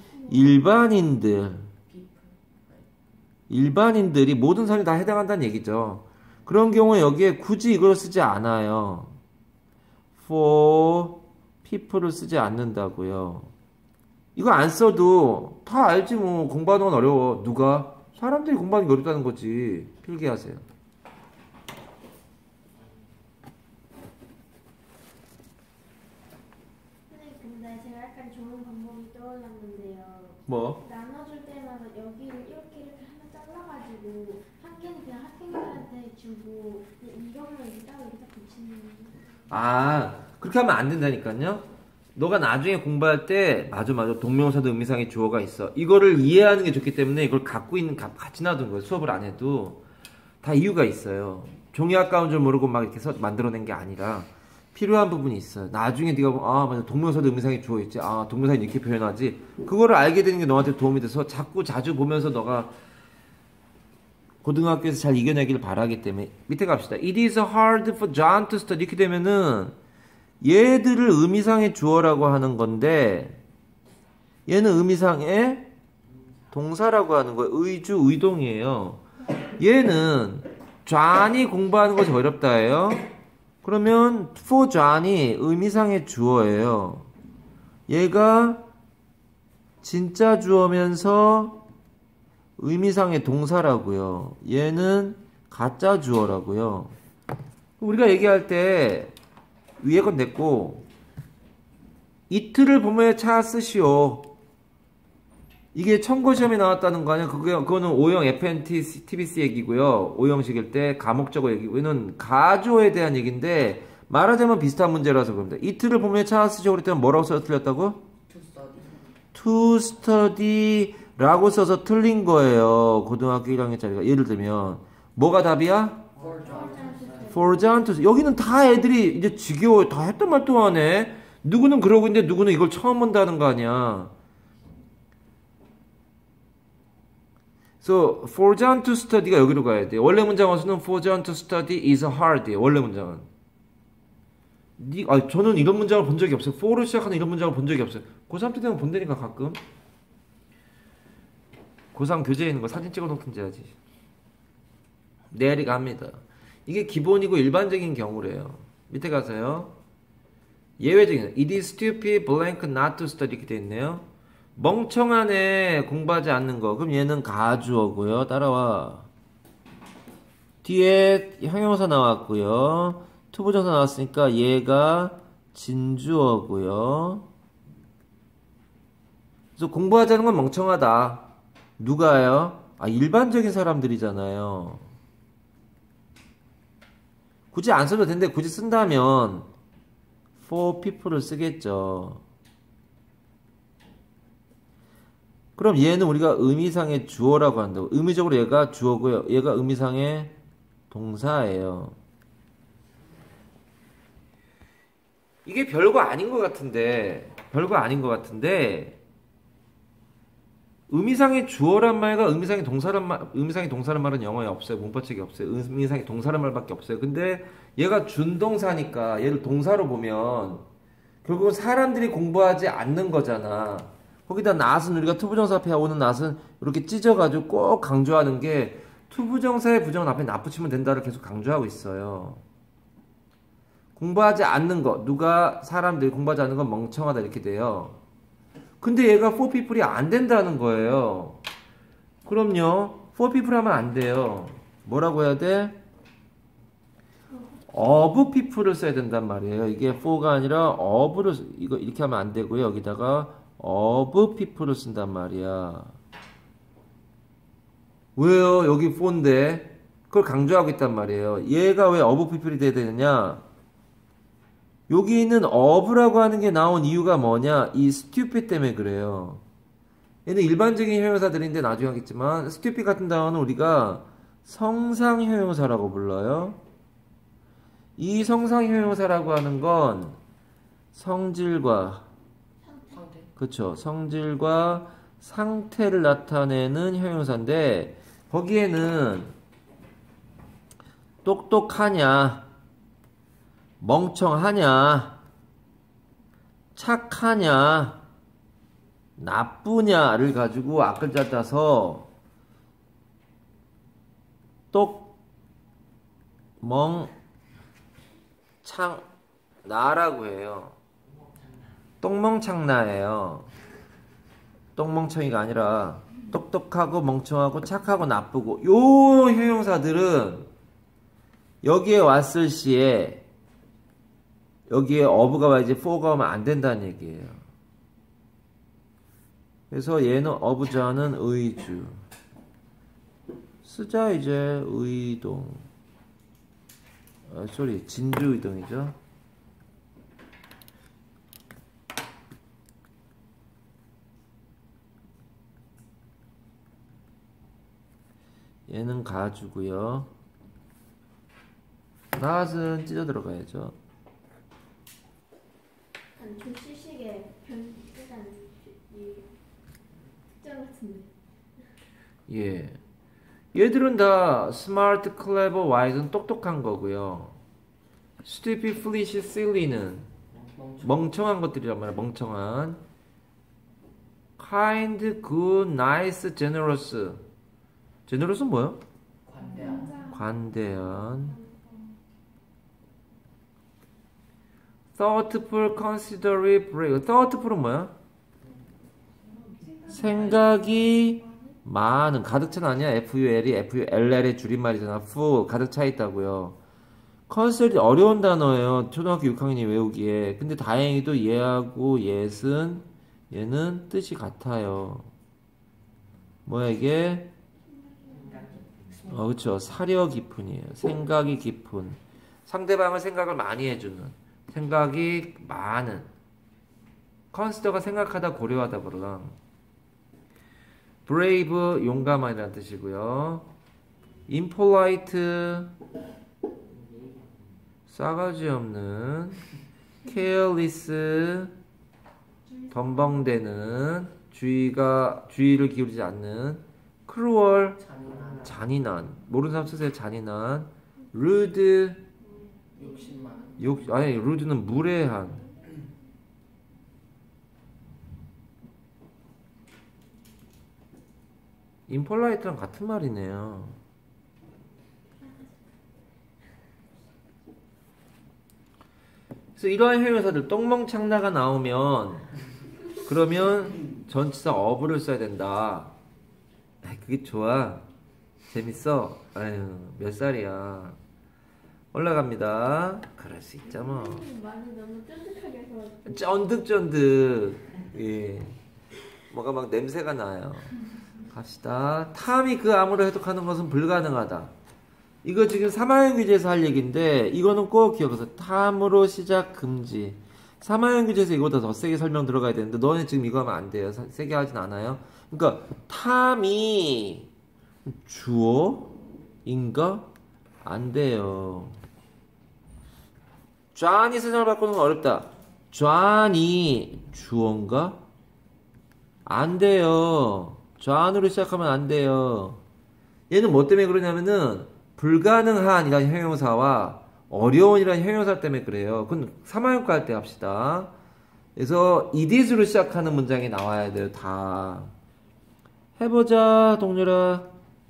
일반인들이 모든 사람이 다 해당한다는 얘기죠. 그런 경우에 여기에 굳이 이걸 쓰지 않아요. for people을 쓰지 않는다고요. 이거 안 써도 다 알지 뭐. 공부하는 건 어려워. 누가? 사람들이 공부하는 게 어렵다는 거지. 필기하세요. 선생님 근데 제가 약간 좋은 방법이 떠올랐는데요. 뭐? 나눠줄 때마다 여기를 이렇게 하나 잘라가지고 한 개는 그냥 학생들한테 주고 이거는 여기다가 여기다 붙이는. 아, 그렇게 하면 안 된다니까요. 너가 나중에 공부할 때 맞아 동명사도 의미상의 주어가 있어. 이거를 이해하는 게 좋기 때문에 이걸 갖고 있는 같이 놔둔 거예요. 수업을 안 해도 다 이유가 있어요. 종이 아까운 줄 모르고 막 이렇게 만들어낸 게 아니라 필요한 부분이 있어요. 나중에 네가 아 맞아 동명사도 의미상의 주어 있지. 아 동명사는 이렇게 표현하지. 그거를 알게 되는 게 너한테 도움이 돼서 자꾸 자주 보면서 너가 고등학교에서 잘 이겨내기를 바라기 때문에. 밑에 갑시다. It is hard for John to study. 이렇게 되면은 얘들을 의미상의 주어라고 하는 건데 얘는 의미상의 동사라고 하는 거예요. 의주, 의동이에요. 얘는 John이 공부하는 것이 어렵다예요. 그러면 for John이 의미상의 주어예요. 얘가 진짜 주어면서 의미상의 동사라고요. 얘는 가짜 주어라고요. 우리가 얘기할 때 위에 건 됐고 it를 보면 차 쓰시오. 이게 청고 시험에 나왔다는 거 아니야? 그거는 O형 FNT, TBC 얘기고요. O형식일 때 가목적어 얘기고, 이는 가주어에 대한 얘기인데, 말하자면 비슷한 문제라서 그럽니다. 이틀을 보면 찰스 그럴 때는 뭐라고 써서 틀렸다고? To study라고 써서 틀린 거예요. 고등학교 1학년짜리가. 예를 들면, 뭐가 답이야? For John to, 여기는 다 애들이 이제 지겨워. 다 했던 말 또 하네. 누구는 그러고 있는데 누구는 이걸 처음 본다는 거 아니야. So, for John to study가 여기로 가야 돼. 원래 문장 원수는 for John to study is hard. 원래 문장은. 저는 이런 문장을 본 적이 없어요. for로 시작하는 이런 문장을 본 적이 없어요. 고3 때 되면 본다니까 가끔. 고3 교재에 있는 거 사진 찍어 놓든지 해야지. 내리가 합니다. 이게 기본이고 일반적인 경우래요. 밑에 가서요. 예외적인 It is stupid blank not to study 이렇게 돼 있네요. 멍청하네 공부하지 않는 거. 그럼 얘는 가주어고요. 따라와. 뒤에 형용사 나왔고요. 투부정사 나왔으니까 얘가 진주어고요. 그래서 공부하자는 건 멍청하다. 누가요? 일반적인 사람들이잖아요. 굳이 안 써도 되는데 굳이 쓴다면 for people을 쓰겠죠. 그럼 얘는 우리가 의미상의 주어라고 한다고. 의미적으로 얘가 주어고요. 얘가 의미상의 동사예요. 이게 별거 아닌 것 같은데, 의미상의 주어란 말과 의미상의 동사란 말은 영어에 없어요. 문법책에 없어요. 의미상의 동사란 말밖에 없어요. 근데 얘가 준동사니까 얘를 동사로 보면 결국은 사람들이 공부하지 않는 거잖아. 거기다 not은 우리가 투부정사 앞에 오는 not은 이렇게 찢어가지고 꼭 강조하는 게 투부정사의 부정은 앞에 not 붙이면 된다를 계속 강조하고 있어요. 공부하지 않는 거, 사람들이 공부하지 않는 건 멍청하다 이렇게 돼요. 근데 얘가 for people이 안 된다는 거예요. 그럼요. for people 하면 안 돼요. 뭐라고 해야 돼? of people을 써야 된단 말이에요. 이게 for가 아니라 of를 이거 이렇게 하면 안 되고요. 여기다가 of people을 쓴단 말이야. 왜요? 여기 for인데 그걸 강조하고 있단 말이에요. 얘가 왜 of people이 돼야 되느냐? 여기 있는 of라고 하는 게 나온 이유가 뭐냐? 이 stupid 때문에 그래요. 얘는 일반적인 형용사들인데 나중에 하겠지만 stupid 같은 단어는 우리가 성상 형용사라고 불러요. 이 성상 형용사라고 하는 건 성질과 그렇죠. 성질과 상태를 나타내는 형용사인데 거기에는 똑똑하냐 멍청하냐, 착하냐, 나쁘냐를 가지고 앞글자 따서 똑멍창나라고 해요. 똥멍창나예요. 똥멍청이가 아니라 똑똑하고 멍청하고 착하고 나쁘고 요 형용사들은 여기에 왔을 시에 여기에 of가 와야지 for가 오면 안 된다는 얘기예요. 그래서 얘는 of 자는 의주. 쓰자 이제 의동. 진주 의동이죠. 얘는 가주고요. not은 찢어 들어가야죠. 조치식의 변제한 이 특징 같은데. 예. 얘들은 다 smart, clever, wise는 똑똑한 거고요. stupid, foolish, silly는 멍청한 것들이란 말이야. 멍청한. kind, good, nice, generous. generous는 뭐야? 관대한. thoughtful, considerate, brave. thoughtful은 뭐야? 생각이 많은. 가득 찬 아니야? FULL의 줄임말이잖아. full 가득 차 있다고요. considerate 어려운 단어예요. 초등학교 6학년이 외우기에. 근데 다행히도 얘하고 얘는 뜻이 같아요. 뭐야 이게? 그쵸. 사려 깊은이에요. 생각이 깊은. 상대방을 생각을 많이 해주는. 생각이 많은. 컨시더가 생각하다 고려하다 그러나. brave 용감한이라는 뜻이고요. impolite 싸가지 없는. careless 덤벙대는. 주의를 기울이지 않는. cruel 잔인한. 모르는 사람 쓰세요. 잔인한. rude 욕심만. 아니 rude는 무례한. impolite랑 같은 말이네요. 그래서 이러한 형용사들 똥멍창나가 나오면 그러면 전치사 of를 써야 된다. 그게 좋아. 재밌어. 아유 몇 살이야. 올라갑니다. 그럴 수 있죠 뭐. 말이 너무 쫀득하게 해서 쫀득쫀득. 예. 뭐가 막 냄새가 나요. 갑시다. 탐이 그 암으로 해독하는 것은 불가능하다. 이거 지금 3학년 규제에서 할 얘기인데 이거는 꼭 기억해서 탐으로 시작 금지. 3학년 규제에서 이거보다 더 세게 설명 들어가야 되는데 너네 지금 이거 하면 안 돼요. 세게 하진 않아요. 그러니까 탐이 주어인가? 안 돼요. 존이 세상을 바꾸는 건 어렵다. 존이 주어인가? 안 돼요. 존으로 시작하면 안 돼요. 얘는 뭐 때문에 그러냐면은 불가능한이라는 형용사와 어려운이라는 형용사 때문에 그래요. 그건 3학년과 할 때 합시다. 그래서 it is로 시작하는 문장이 나와야 돼요. 다. 해보자 동렬아.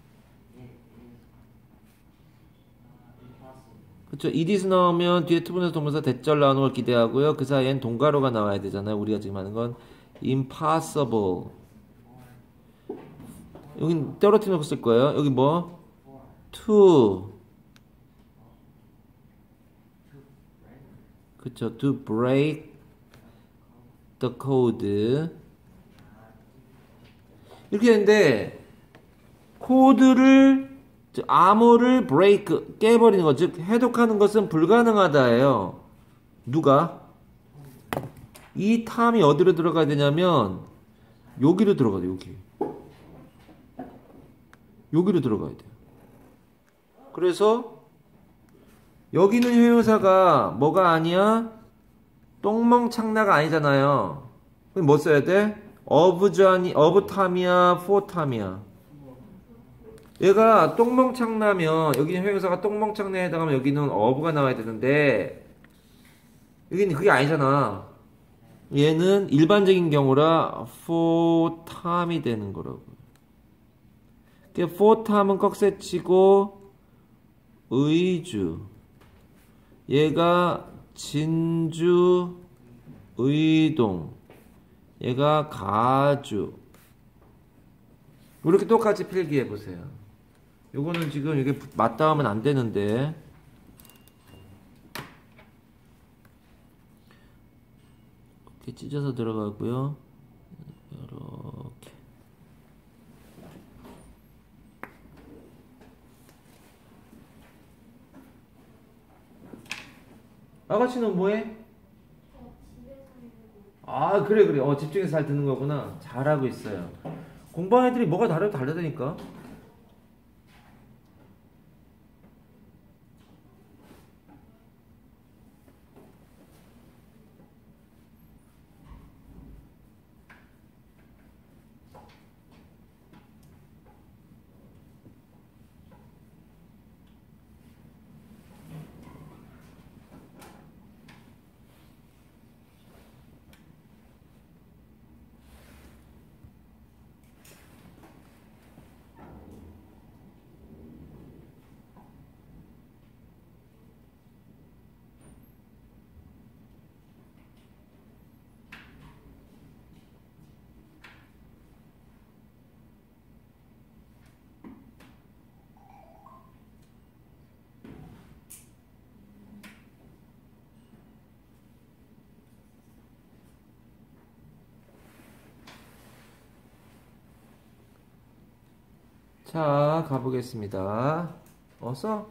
그쵸. it is 나오면 뒤에 투부정사 동명사 대절 나오는 걸 기대하고요. 그 사이엔 동가로가 나와야 되잖아요. 우리가 지금 하는 건 impossible. 여긴 떨어뜨려 놓고 쓸 거예요. 여기 뭐? to. 그쵸. to break the code. 이렇게 되는데 코드를 암호를 break 깨버리는 것, 즉 해독하는 것은 불가능하다예요. 누가? 이 탐이 어디로 들어가야 되냐면 여기로 들어가야 돼요. 여기로 들어가야 돼요. 그래서 여기는 형용사가 뭐가 아니야? 똥멍창나가 아니잖아요. 그럼 뭐 써야 돼? of 탐이야, for 탐이야. 얘가 똥멍창나면 여기는 형용사가 똥멍창나에 해당하면 여기는 of가 나와야 되는데 여기는 그게 아니잖아. 얘는 일반적인 경우라 for 탐이 되는 거라고. for 탐은 꺽쇠치고 의주. 얘가 진주 의동. 얘가 가주. 이렇게 똑같이 필기해 보세요. 요거는 지금 이게 맞닿으면 안 되는데 이렇게 찢어서 들어가고요. 이렇게 아가씨는 뭐해? 아 그래 집중해서 잘 듣는 거구나. 잘하고 있어요. 공부하는 애들이 뭐가 다르다니까. 자, 가보겠습니다. 어서?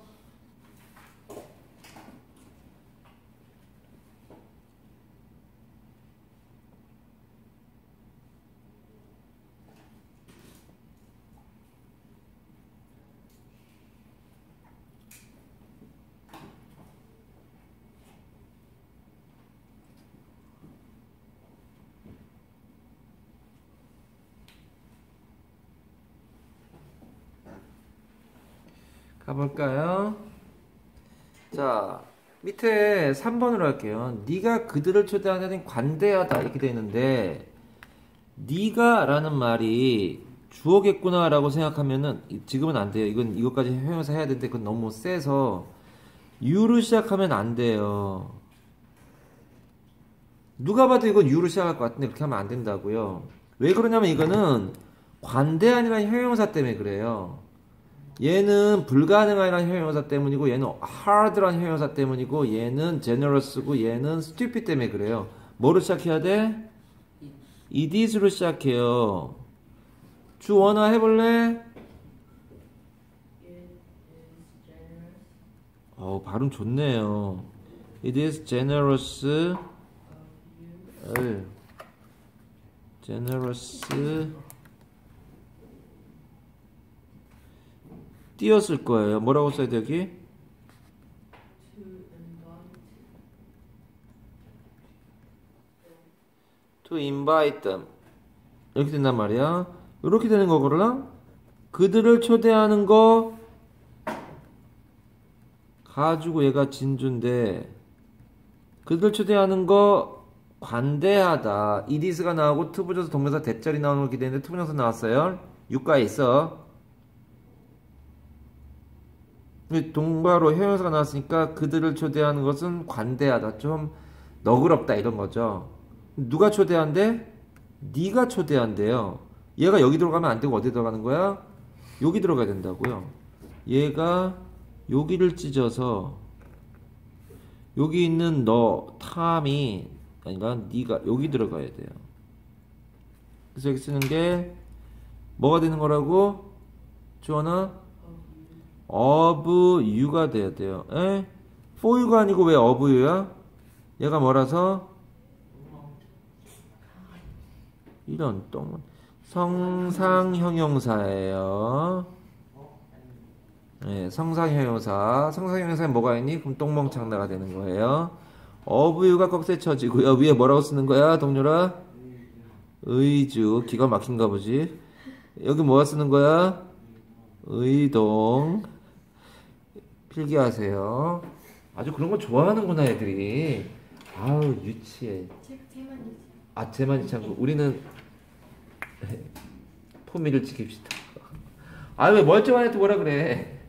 가볼까요? 자, 밑에 3번으로 할게요. 네가 그들을 초대하다니 관대하다 이렇게 되어 있는데 네가 라는 말이 주어겠구나 라고 생각하면은 지금은 안 돼요. 이건 이것까지 형용사 해야 되는데 그건 너무 세서 you로 시작하면 안 돼요. 누가 봐도 이건 you로 시작할 것 같은데 그렇게 하면 안 된다고요. 왜 그러냐면 이거는 관대한이라는 형용사 때문에 그래요. 얘는 불가능한이라는 형용사 때문이고 얘는 hard라는 형용사 때문이고 얘는 generous고 얘는 stupid 때문에 그래요. 뭐로 시작해야 돼? it is로 시작해요. 주원아 해볼래? 발음 좋네요. It is generous. generous. 띄었을 거예요. 뭐라고 써야 돼 여기? To invite them. 이렇게 된단 말이야. 이렇게 되는 거구나. 그들을 초대하는 거 가지고 얘가 진주인데 그들 초대하는 거 관대하다. 이디스가 나오고 투부정사 동명사 대절이 나오는 걸 기대했는데 투부정사 나왔어요. 유가에 있어. 동바로 형용사가 나왔으니까 그들을 초대하는 것은 관대하다. 좀 너그럽다 이런 거죠. 누가 초대한대? 네가 초대한대요. 얘가 여기 들어가면 안 되고 어디 들어가는 거야? 여기 들어가야 된다고요. 얘가 여기를 찢어서 여기 있는 너, 탐이 아니가 네가 여기 들어가야 돼요. 그래서 여기 쓰는 게 뭐가 되는 거라고? 주원아? of you가 돼야 돼요. 에? for you가 아니고 왜 of you야? 얘가 뭐라서? 이런 똥 성상형용사예요. 네, 성상형용사. 성상형용사에 뭐가 있니? 그럼 똥멍청나가 되는 거예요. of you가 꺽쇠 쳐지고요. 위에 뭐라고 쓰는 거야, 동료라? 의주. 기가 막힌가 보지. 여기 뭐가 쓰는 거야? 의동. 필기하세요. 아주 그런 거 좋아하는구나 애들이. 아우 유치해. 쟤만 유치하고 우리는 포미를 지킵시다. 아 왜 멀쩡한 애한테 뭐라 그래.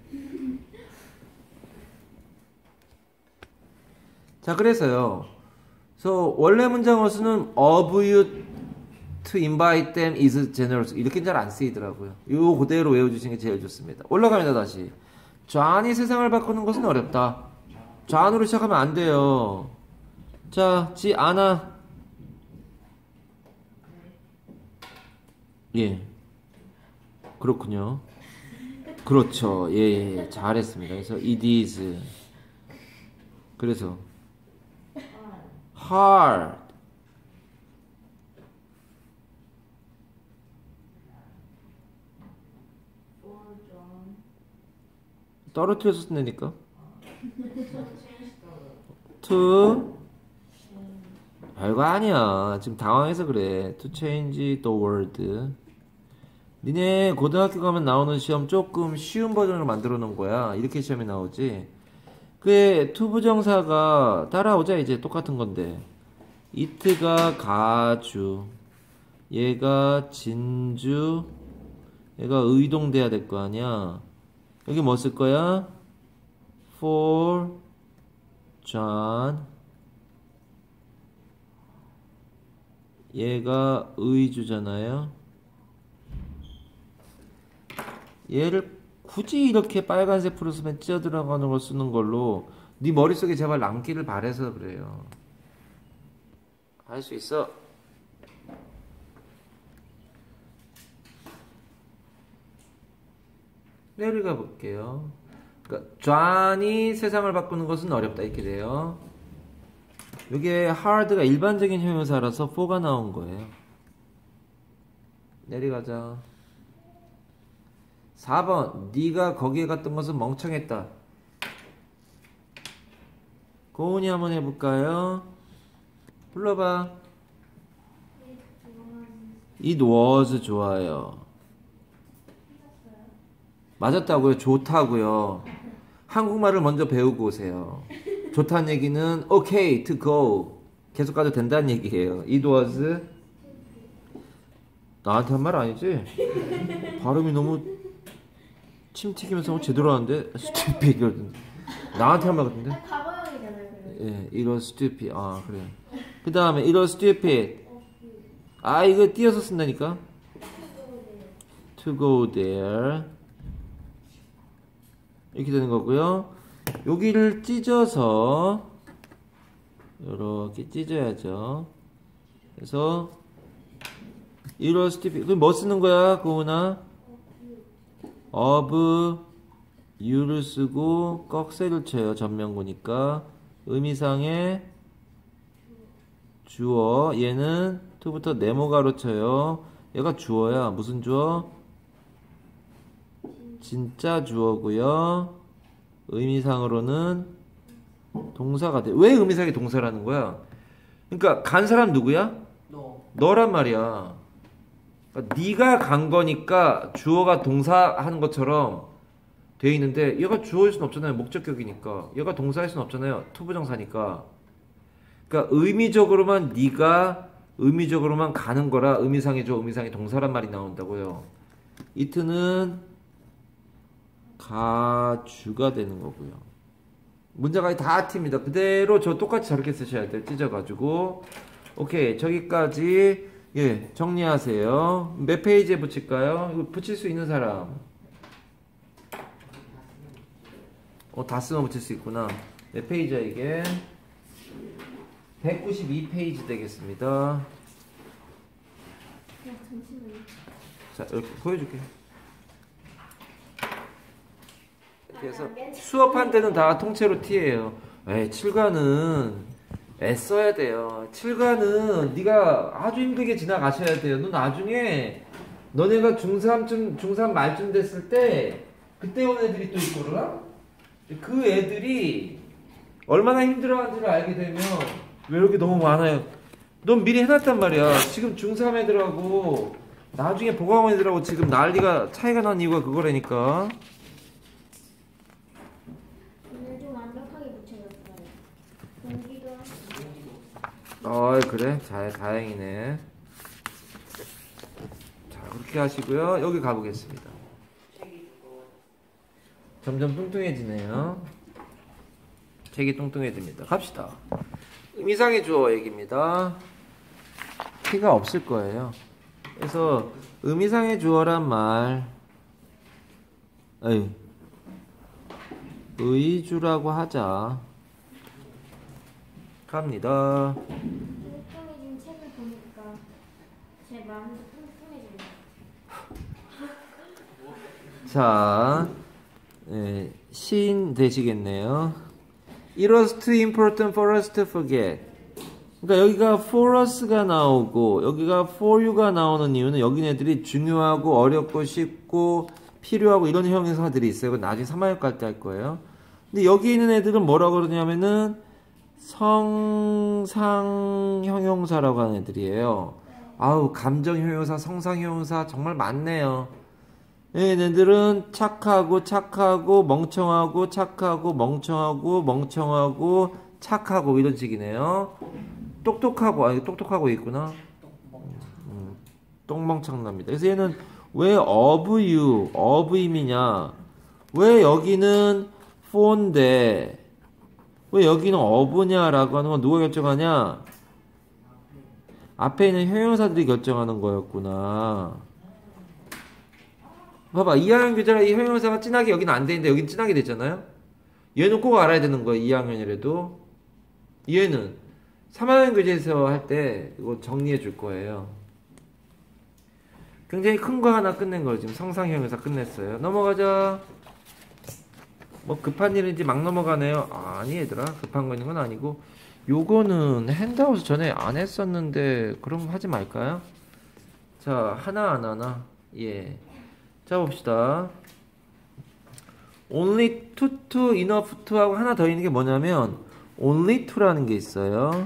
자 그래서요. 그래서 원래 문장으로 쓰는 of you to invite them is generous 이렇게 잘 안 쓰이더라고요. 이거 그대로 외워주시는 게 제일 좋습니다. 올라갑니다 다시. 존이 세상을 바꾸는 것은 어렵다. 존으로 시작하면 안 돼요. 자, 아나. 예. 그렇군요. 그렇죠. 예. 잘했습니다. 그래서 it is. 그래서 hard. 떨어뜨려서 쓴다니까. to 별거 아니야. 지금 당황해서 그래. To change the word. 니네 고등학교 가면 나오는 시험 조금 쉬운 버전으로 만들어 놓은 거야. 이렇게 시험이 나오지. 그게 투부정사가 따라오자 이제 똑같은 건데. it가 가주, 얘가 진주, 얘가 의동돼야 될 거 아니야. 여기 뭐 쓸 거야? for John. 얘가 의주잖아요. 얘를 굳이 이렇게 빨간색 풀었으면 찢어 들어가는 걸 쓰는 걸로 네 머릿속에 제발 남기를 바래서 그래요. 할 수 있어. 내려가 볼게요. 그러니까 John이 세상을 바꾸는 것은 어렵다 이렇게 돼요. 이게 hard가 일반적인 형용사라서 for가 나온 거예요. 내려가자. 4번 네가 거기에 갔던 것은 멍청했다. 고은이 한번 해볼까요? 불러봐. It was 좋아요. 맞았다고요? 좋다고요. 한국말을 먼저 배우고 오세요. 좋다는 얘기는 okay to go 계속 가도 된다는 얘기예요. It was 나한테 한 말 아니지? 발음이 너무 침 튀기면서 너무 제대로 하는데 stupid 나한테 한 말 같은데? 과거형이잖아요. 예, it was stupid. 아 그래. 그 다음에 it was stupid. 아 이거 띄어서 쓴다니까. To go there. 이렇게 되는 거고요. 여기를 찢어서 이렇게 찢어야죠. 그래서 it was stupid. 그럼 뭐 쓰는 거야, 고은아? of you를 쓰고 꺽쇠를 쳐요. 전명구니까. 의미상의 주어. 얘는 to부터 네모가로 쳐요. 얘가 주어야. 무슨 주어? 진짜 주어고요. 의미상으로는 동사가 돼. 왜 의미상이 동사라는 거야? 그러니까 간 사람 누구야? 너란 말이야. 그러니까 네가 간 거니까 주어가 동사하는 것처럼 돼 있는데 얘가 주어일 순 없잖아요. 목적격이니까. 얘가 동사일 순 없잖아요. 투부정사니까. 그러니까 의미적으로만 네가 의미적으로만 가는 거라 의미상의 주어, 의미상의 동사란 말이 나온다고요. it는 가주가 되는 거고요. 문제가 다 T입니다. 그대로 저 똑같이 저렇게 쓰셔야 돼요. 찢어가지고. 오케이. 저기까지 예 정리하세요. 몇 페이지에 붙일까요? 이거 붙일 수 있는 사람. 다 쓰면 붙일 수 있구나. 몇 페이지야 이게? 192페이지 되겠습니다. 잠시만요. 자 이렇게 보여줄게. 그래서 수업한 데는 다 통째로 T예요. 에이 7과는 애써야 돼요. 7과는 네가 아주 힘들게 지나가셔야 돼요. 너 나중에 너네가 중3 말쯤 됐을 때 그때 온 애들이 또 있거라. 그 애들이 얼마나 힘들어하는지를 알게 되면 왜 이렇게 너무 많아요. 넌 미리 해놨단 말이야. 지금 중3 애들하고 나중에 보강원 애들하고 지금 난리가 차이가 난 이유가 그거라니까. 오늘 좀 완벽하게 붙여졌어요. 공기도 그래? 다행이네. 자, 그렇게 하시고요. 여기 가보겠습니다. 점점 뚱뚱해지네요. 책이 뚱뚱해집니다. 갑시다. 의미상의 주어 얘기입니다. T가 없을 거예요. 그래서 의미상의 주어란 말, 의주라고 하자. 갑니다. 뚱뚱해진 책을 보니까 제 마음도 뚱뚱해지네요. 자, 시인 되시겠네요. It was too important for us to forget. 그러니까 여기가 for us가 나오고 여기가 for you가 나오는 이유는 여기네들이 중요하고 어렵고 쉽고 필요하고 이런 형용사들이 있어요. 나중에 3학년 갈 때 할 거예요. 근데 여기 있는 애들은 뭐라고 그러냐면은 성상 형용사라고 하는 애들이에요. 아우, 감정 형용사, 성상 형용사 정말 많네요. 얘네들은 착하고 멍청하고 착하고 이런 식이네요. 똑똑하고 있구나. 똥멍청납니다. 그래서 얘는 왜 of you, of 힘이냐? 왜 여기는 for인데 왜 여기는 of냐라고 하는 건 누가 결정하냐? 앞에 있는 형용사들이 결정하는 거였구나. 봐봐, 2학년 교재라 이 형용사가 진하게 여기는 안 되는데 여기는 진하게 됐잖아요. 얘는 꼭 알아야 되는 거예요. 2학년이라도. 얘는 3학년 교재에서 할 때 이거 정리해 줄 거예요. 굉장히 큰 거 하나 끝낸 걸 지금 성상형용사 끝냈어요. 넘어가자. 뭐 급한 일인지 막 넘어가네요. 아니 얘들아, 급한 거 있는 건 아니고, 요거는 핸드아웃 전에 안 했었는데 그럼 하지 말까요? 자, 하나 안 하나. 예. 자, 봅시다. only to, enough to 하고 하나 더 있는 게 뭐냐면 only to라는 게 있어요.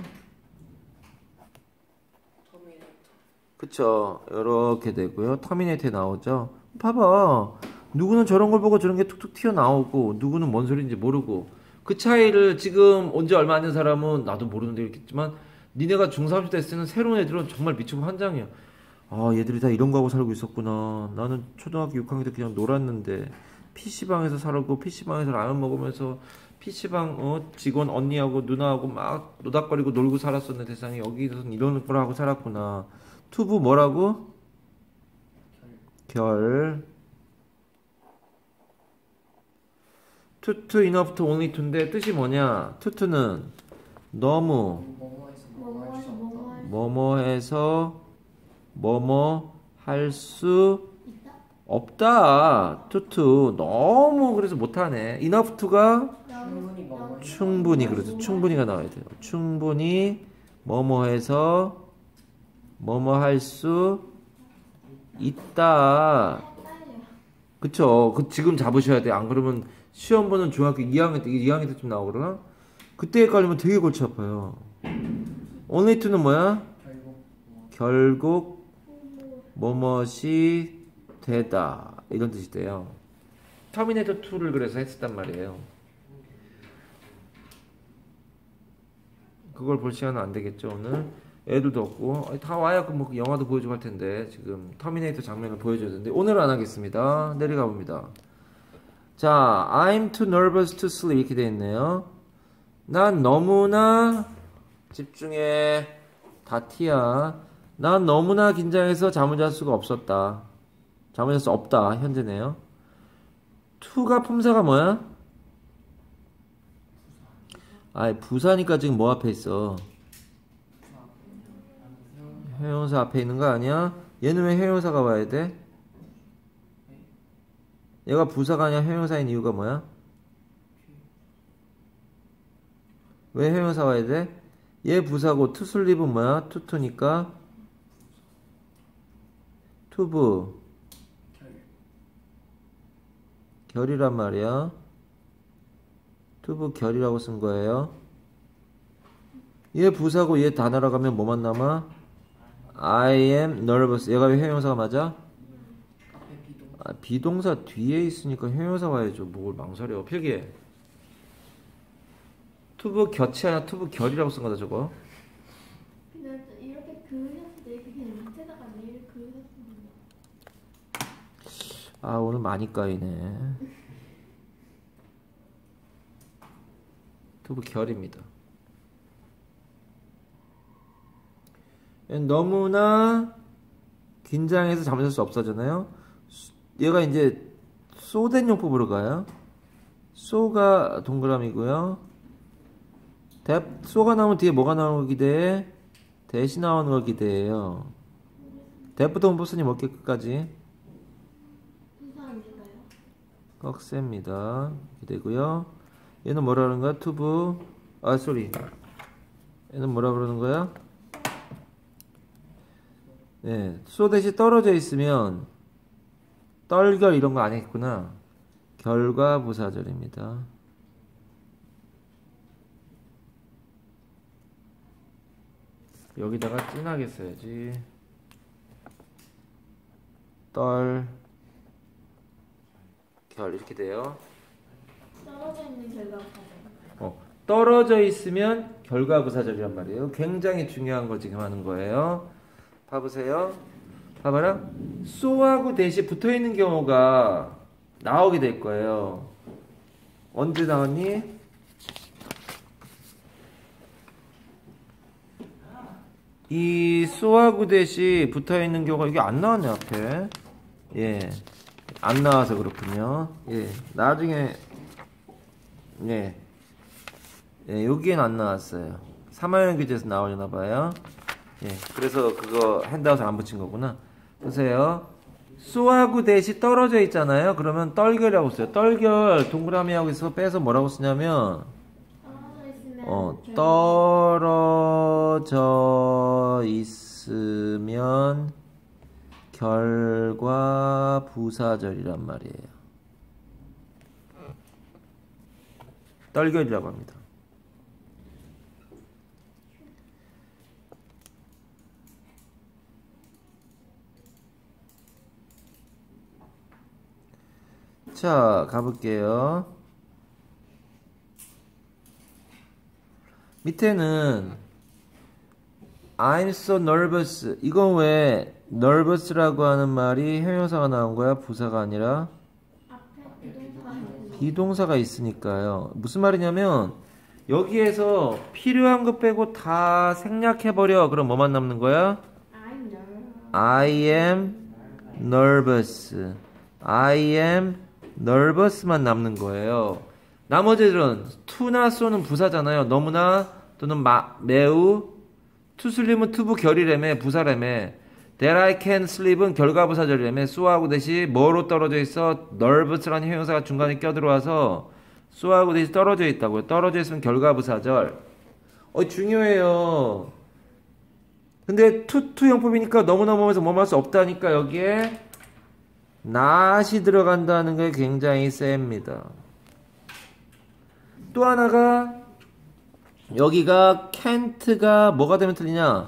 그쵸. 이렇게 되고요. 터미네이트에 나오죠. 봐봐. 누구는 저런 걸 보고 저런 게 툭툭 튀어나오고, 누구는 뭔 소리인지 모르고. 그 차이를 지금 온지 얼마 안 된 사람은 나도 모르는데 이렇겠지만, 니네가 중3 됐을 때는 새로운 애들은 정말 미치고 환장이야. 아, 얘들이 다 이런 거 하고 살고 있었구나. 나는 초등학교 6학년 때 그냥 놀았는데, PC방에서 살고, PC방에서 라면 먹으면서, PC방 직원 언니하고 누나하고 막 노닥거리고 놀고 살았었는데, 세상에 여기서는 이런 걸 하고 살았구나. 투부 뭐라고? 결. to, enough to, only to인데 뜻이 뭐냐? to는 너무 뭐뭐해서 뭐뭐 할 수 없다. to 너무 그래서 못하네. enough to가 충분히 그래서 충분히가 나와야 돼요. 충분히 뭐뭐해서 뭐뭐 할 수 있다. 그쵸. 그 지금 잡으셔야 돼. 안 그러면 시험 보는 중학교 2학년 때쯤 나오거나 그때 헷갈리면 되게 골치 아파요. only to는 뭐야? 결국 뭐뭇이 되다. 이런 뜻이 돼요. 터미네이터 2를 그래서 했었단 말이에요. 그걸 볼 시간은 안 되겠죠, 오늘. 애들도 없고 다 와야 뭐 영화도 보여주고 할 텐데 지금 터미네이터 장면을 보여줘야 되는데 오늘은 안 하겠습니다. 내려가 봅니다. 자, I'm too nervous to sleep 이렇게 되어 있네요. 난 너무나 집중해. 다 T야. 난 너무나 긴장해서 잠을 잘 수가 없었다. 잠을 잘 수 없다. 현재네요. to가 품사가 뭐야? 아이, 부사니까 지금 뭐 앞에 있어? 형용사 앞에 있는 거 아니야? 얘는 왜 형용사가 와야 돼? 얘가 부사가 아니라 형용사인 이유가 뭐야? 왜 형용사 와야 돼? 얘 부사고 to sleep은 뭐야? to니까 to 결이란 말이야. to 결이라고 쓴 거예요. 얘 부사고 얘 단어라고 하면 뭐만 남아? I am nervous. 얘가 왜 형용사가 맞아? 비동사 뒤에 있으니까 형용사 와야죠. 뭘 망설여. 필기해. 투부 곁이 아니라 투부 결이라고 쓴 거다 저거. 근데 이렇게 그으셨을 때 그냥 밑에다가 내일 그으셨으면 아, 오늘 많이 까이네. 투부 결입니다. 너무나 긴장해서 잠을 잘 수 없어잖아요. 얘가 이제 소된 용법으로 가요. 소가 동그라미고요. 소가 나오면 뒤에 뭐가 나오는 거 기대해? 대시 나오는 거 기대해요. 대부터 문법선이 몇 개 끝까지? 수사입니다요. 꺽쇠입니다. 기대고요. 얘는 뭐라 그러는 거야? 투부. 아, 쏘리. 얘는 뭐라 그러는 거야? 네, 소 대시 떨어져 있으면 떨결 이런 거 안 했구나. 결과 부사절입니다. 여기다가 진하게 써야지. 결 이렇게 돼요. 떨어져 있는 결과가 떨어져 있으면 결과 부사절이란 말이에요. 굉장히 중요한 거 지금 하는 거예요. 봐보세요. 봐봐라. so하고 대시 붙어있는 경우가 나오게 될 거예요. 언제 나왔니? 이 so하고 대시 붙어있는 경우가 이게 안 나왔네 앞에. 예, 안 나와서 그렇군요. 예, 나중에 여기엔 안 나왔어요. 3학년 교재에서 나오려나 봐요. 예, 그래서 그거 핸드아웃을 안 붙인 거구나. 보세요. 쏘하고 대시 떨어져 있잖아요. 그러면 떨결이라고 써요. 떨결 동그라미 하고 있어 빼서 뭐라고 쓰냐면 떨어져 있으면 결과 부사절이란 말이에요. 떨결이라고 합니다. 자, 가볼게요. 밑에는 I'm so nervous. 이건 왜 nervous라고 하는 말이 형용사가 나온 거야? 부사가 아니라? 비동사가 있으니까요. 무슨 말이냐면 여기에서 필요한 것 빼고 다 생략해버려. 그럼 뭐만 남는 거야? I am nervous. I am nervous만 남는 거예요. 나머지들은 to나 so는 부사잖아요. 너무나 또는 매우. to sleep은 투부 결이라며 부사라며. that I can sleep은 결과부사절이라며. so하고 대시 뭐로 떨어져 있어? nervous라는 형용사가 중간에 껴들어와서 so하고 대시 떨어져 있다고요. 떨어져 있으면 결과부사절. 중요해요. 근데 to 형법이니까 너무너무해서 뭐뭐 할 수 없다니까 여기에 not이 들어간다는 게 굉장히 셉니다. 또 하나가 여기가 can't가 뭐가 되면 틀리냐?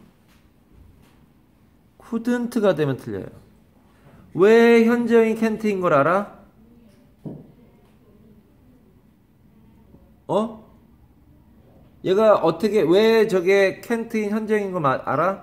couldn't가 되면 틀려요. 왜 현재형이 can't인 걸 알아? 얘가 어떻게 왜 저게 can't인 현재형인 거 알아?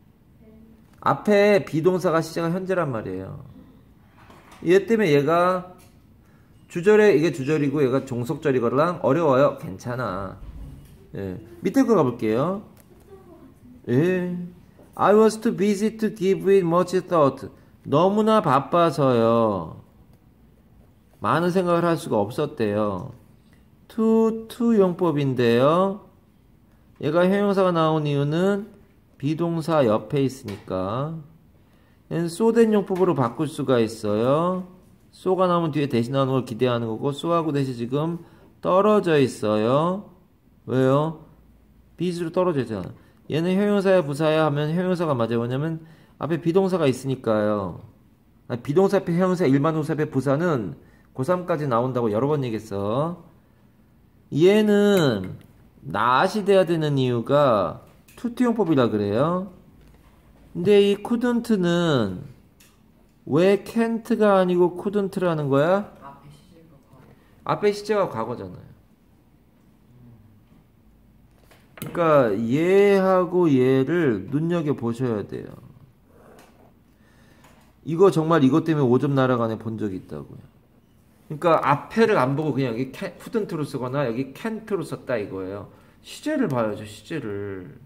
앞에 비동사가 시제가 현재란 말이에요. 얘 때문에 얘가 주절에 이게 주절이고 얘가 종속절이거랑 어려워요. 괜찮아. 예. 밑에 거 가볼게요. 예. I was too busy to give it much thought. 너무나 바빠서요. 많은 생각을 할 수가 없었대요. to 용법인데요. 얘가 형용사가 나온 이유는 비동사 옆에 있으니까. 얘는 so된 용법으로 바꿀 수가 있어요. so가 나오면 뒤에 대신 나오는 걸 기대하는 거고 so하고 대신 지금 떨어져 있어요. 왜요? bus로 떨어져 있잖아. 얘는 형용사야 부사야 하면 형용사가 맞아요. 왜냐면 앞에 비동사가 있으니까요. 비동사 앞에 형용사 일반 동사 앞에 부사는 고3까지 나온다고 여러 번 얘기했어. 얘는 not이 돼야 되는 이유가 투투용법이라 그래요. 근데 이 couldn't는 왜 can't가 아니고 couldn't라는 거야? 앞에 시제가 과거잖아요. 그러니까 얘하고 얘를 눈여겨보셔야 돼요. 이거 정말 이것 때문에 5점 날아가네 본 적이 있다고요. 그러니까 앞에를 안 보고 그냥 여기 couldn't로 쓰거나 여기 can't로 썼다 이거예요. 시제를 봐야죠. 시제를.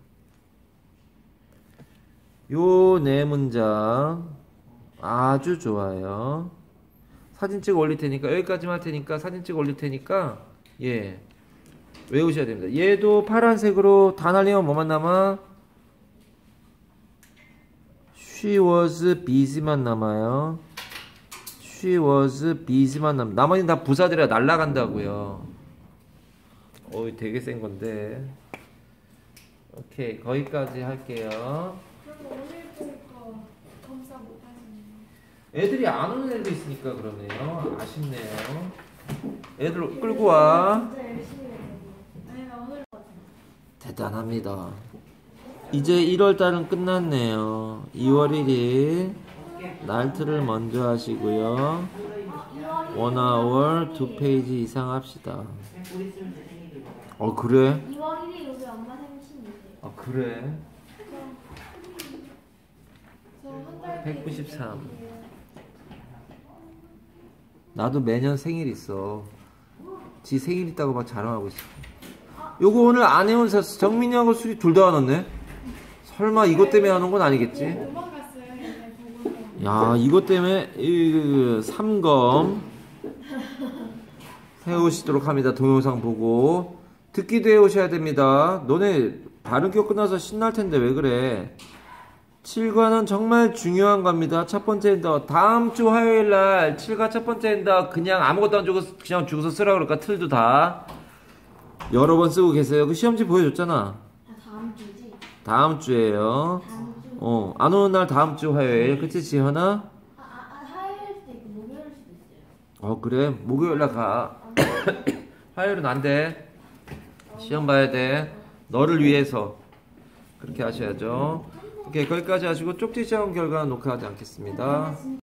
요 네 문장 아주 좋아요. 사진 찍어 올릴 테니까 여기까지만 할 테니까 사진 찍어 올릴 테니까 예 외우셔야 됩니다. 얘도 파란색으로 다 날리면 뭐만 남아? She was busy만 남아요. She was busy만 나머지는 다 부사들이라 날라간다고요. 되게 센 건데. 오케이 거기까지 할게요. 그럼 오늘 보니까 검사 못 하시네요. 애들이 안 오는 애도 있으니까 그러네요. 아쉽네요. 애들 끌고 와. 진짜 열심히 해요. 아니 나 오늘 대단합니다. 이제 1월달은 끝났네요. 2월 1일 날트를 먼저 하시고요. 1hour 2페이지 이상 합시다. 그래? 2월 1일 우리 엄마 생신이세요. 그래? 저한달 193. 나도 매년 생일 있어. 지 생일 있다고 막 자랑하고 있어. 요거 오늘 안 해온 정민이하고 수리 둘 다 안 왔네? 설마 이것 때문에 하는 건 아니겠지? 도망갔어요. 얘네 보고서. 야, 이것 때문에 삼검 해오시도록 합니다. 동영상 보고 듣기도 해오셔야 됩니다. 너네 발음 기억 끝나서 신날 텐데 왜 그래? 7과는 정말 중요한 겁니다. 첫 번째 엔더. 다음 주 화요일 날 7과 첫 번째 엔더 그냥 아무것도 안 주고 그냥 죽어서 쓰라 그럴까? 틀도 다 여러 번 쓰고 계세요. 그 시험지 보여줬잖아. 아, 다음 주지? 다음 주에요. 다음 주? 안 오는 날 다음 주 화요일. 그치, 지현아? 화요일 수도 있고 목요일 수도 있어요. 그래. 목요일 날 가. 화요일은 안 돼. 시험 봐야 돼. 너를 위해서. 그렇게 하셔야죠. 오케이, 거기까지 하시고 쪽지 시험 결과는 녹화하지 않겠습니다.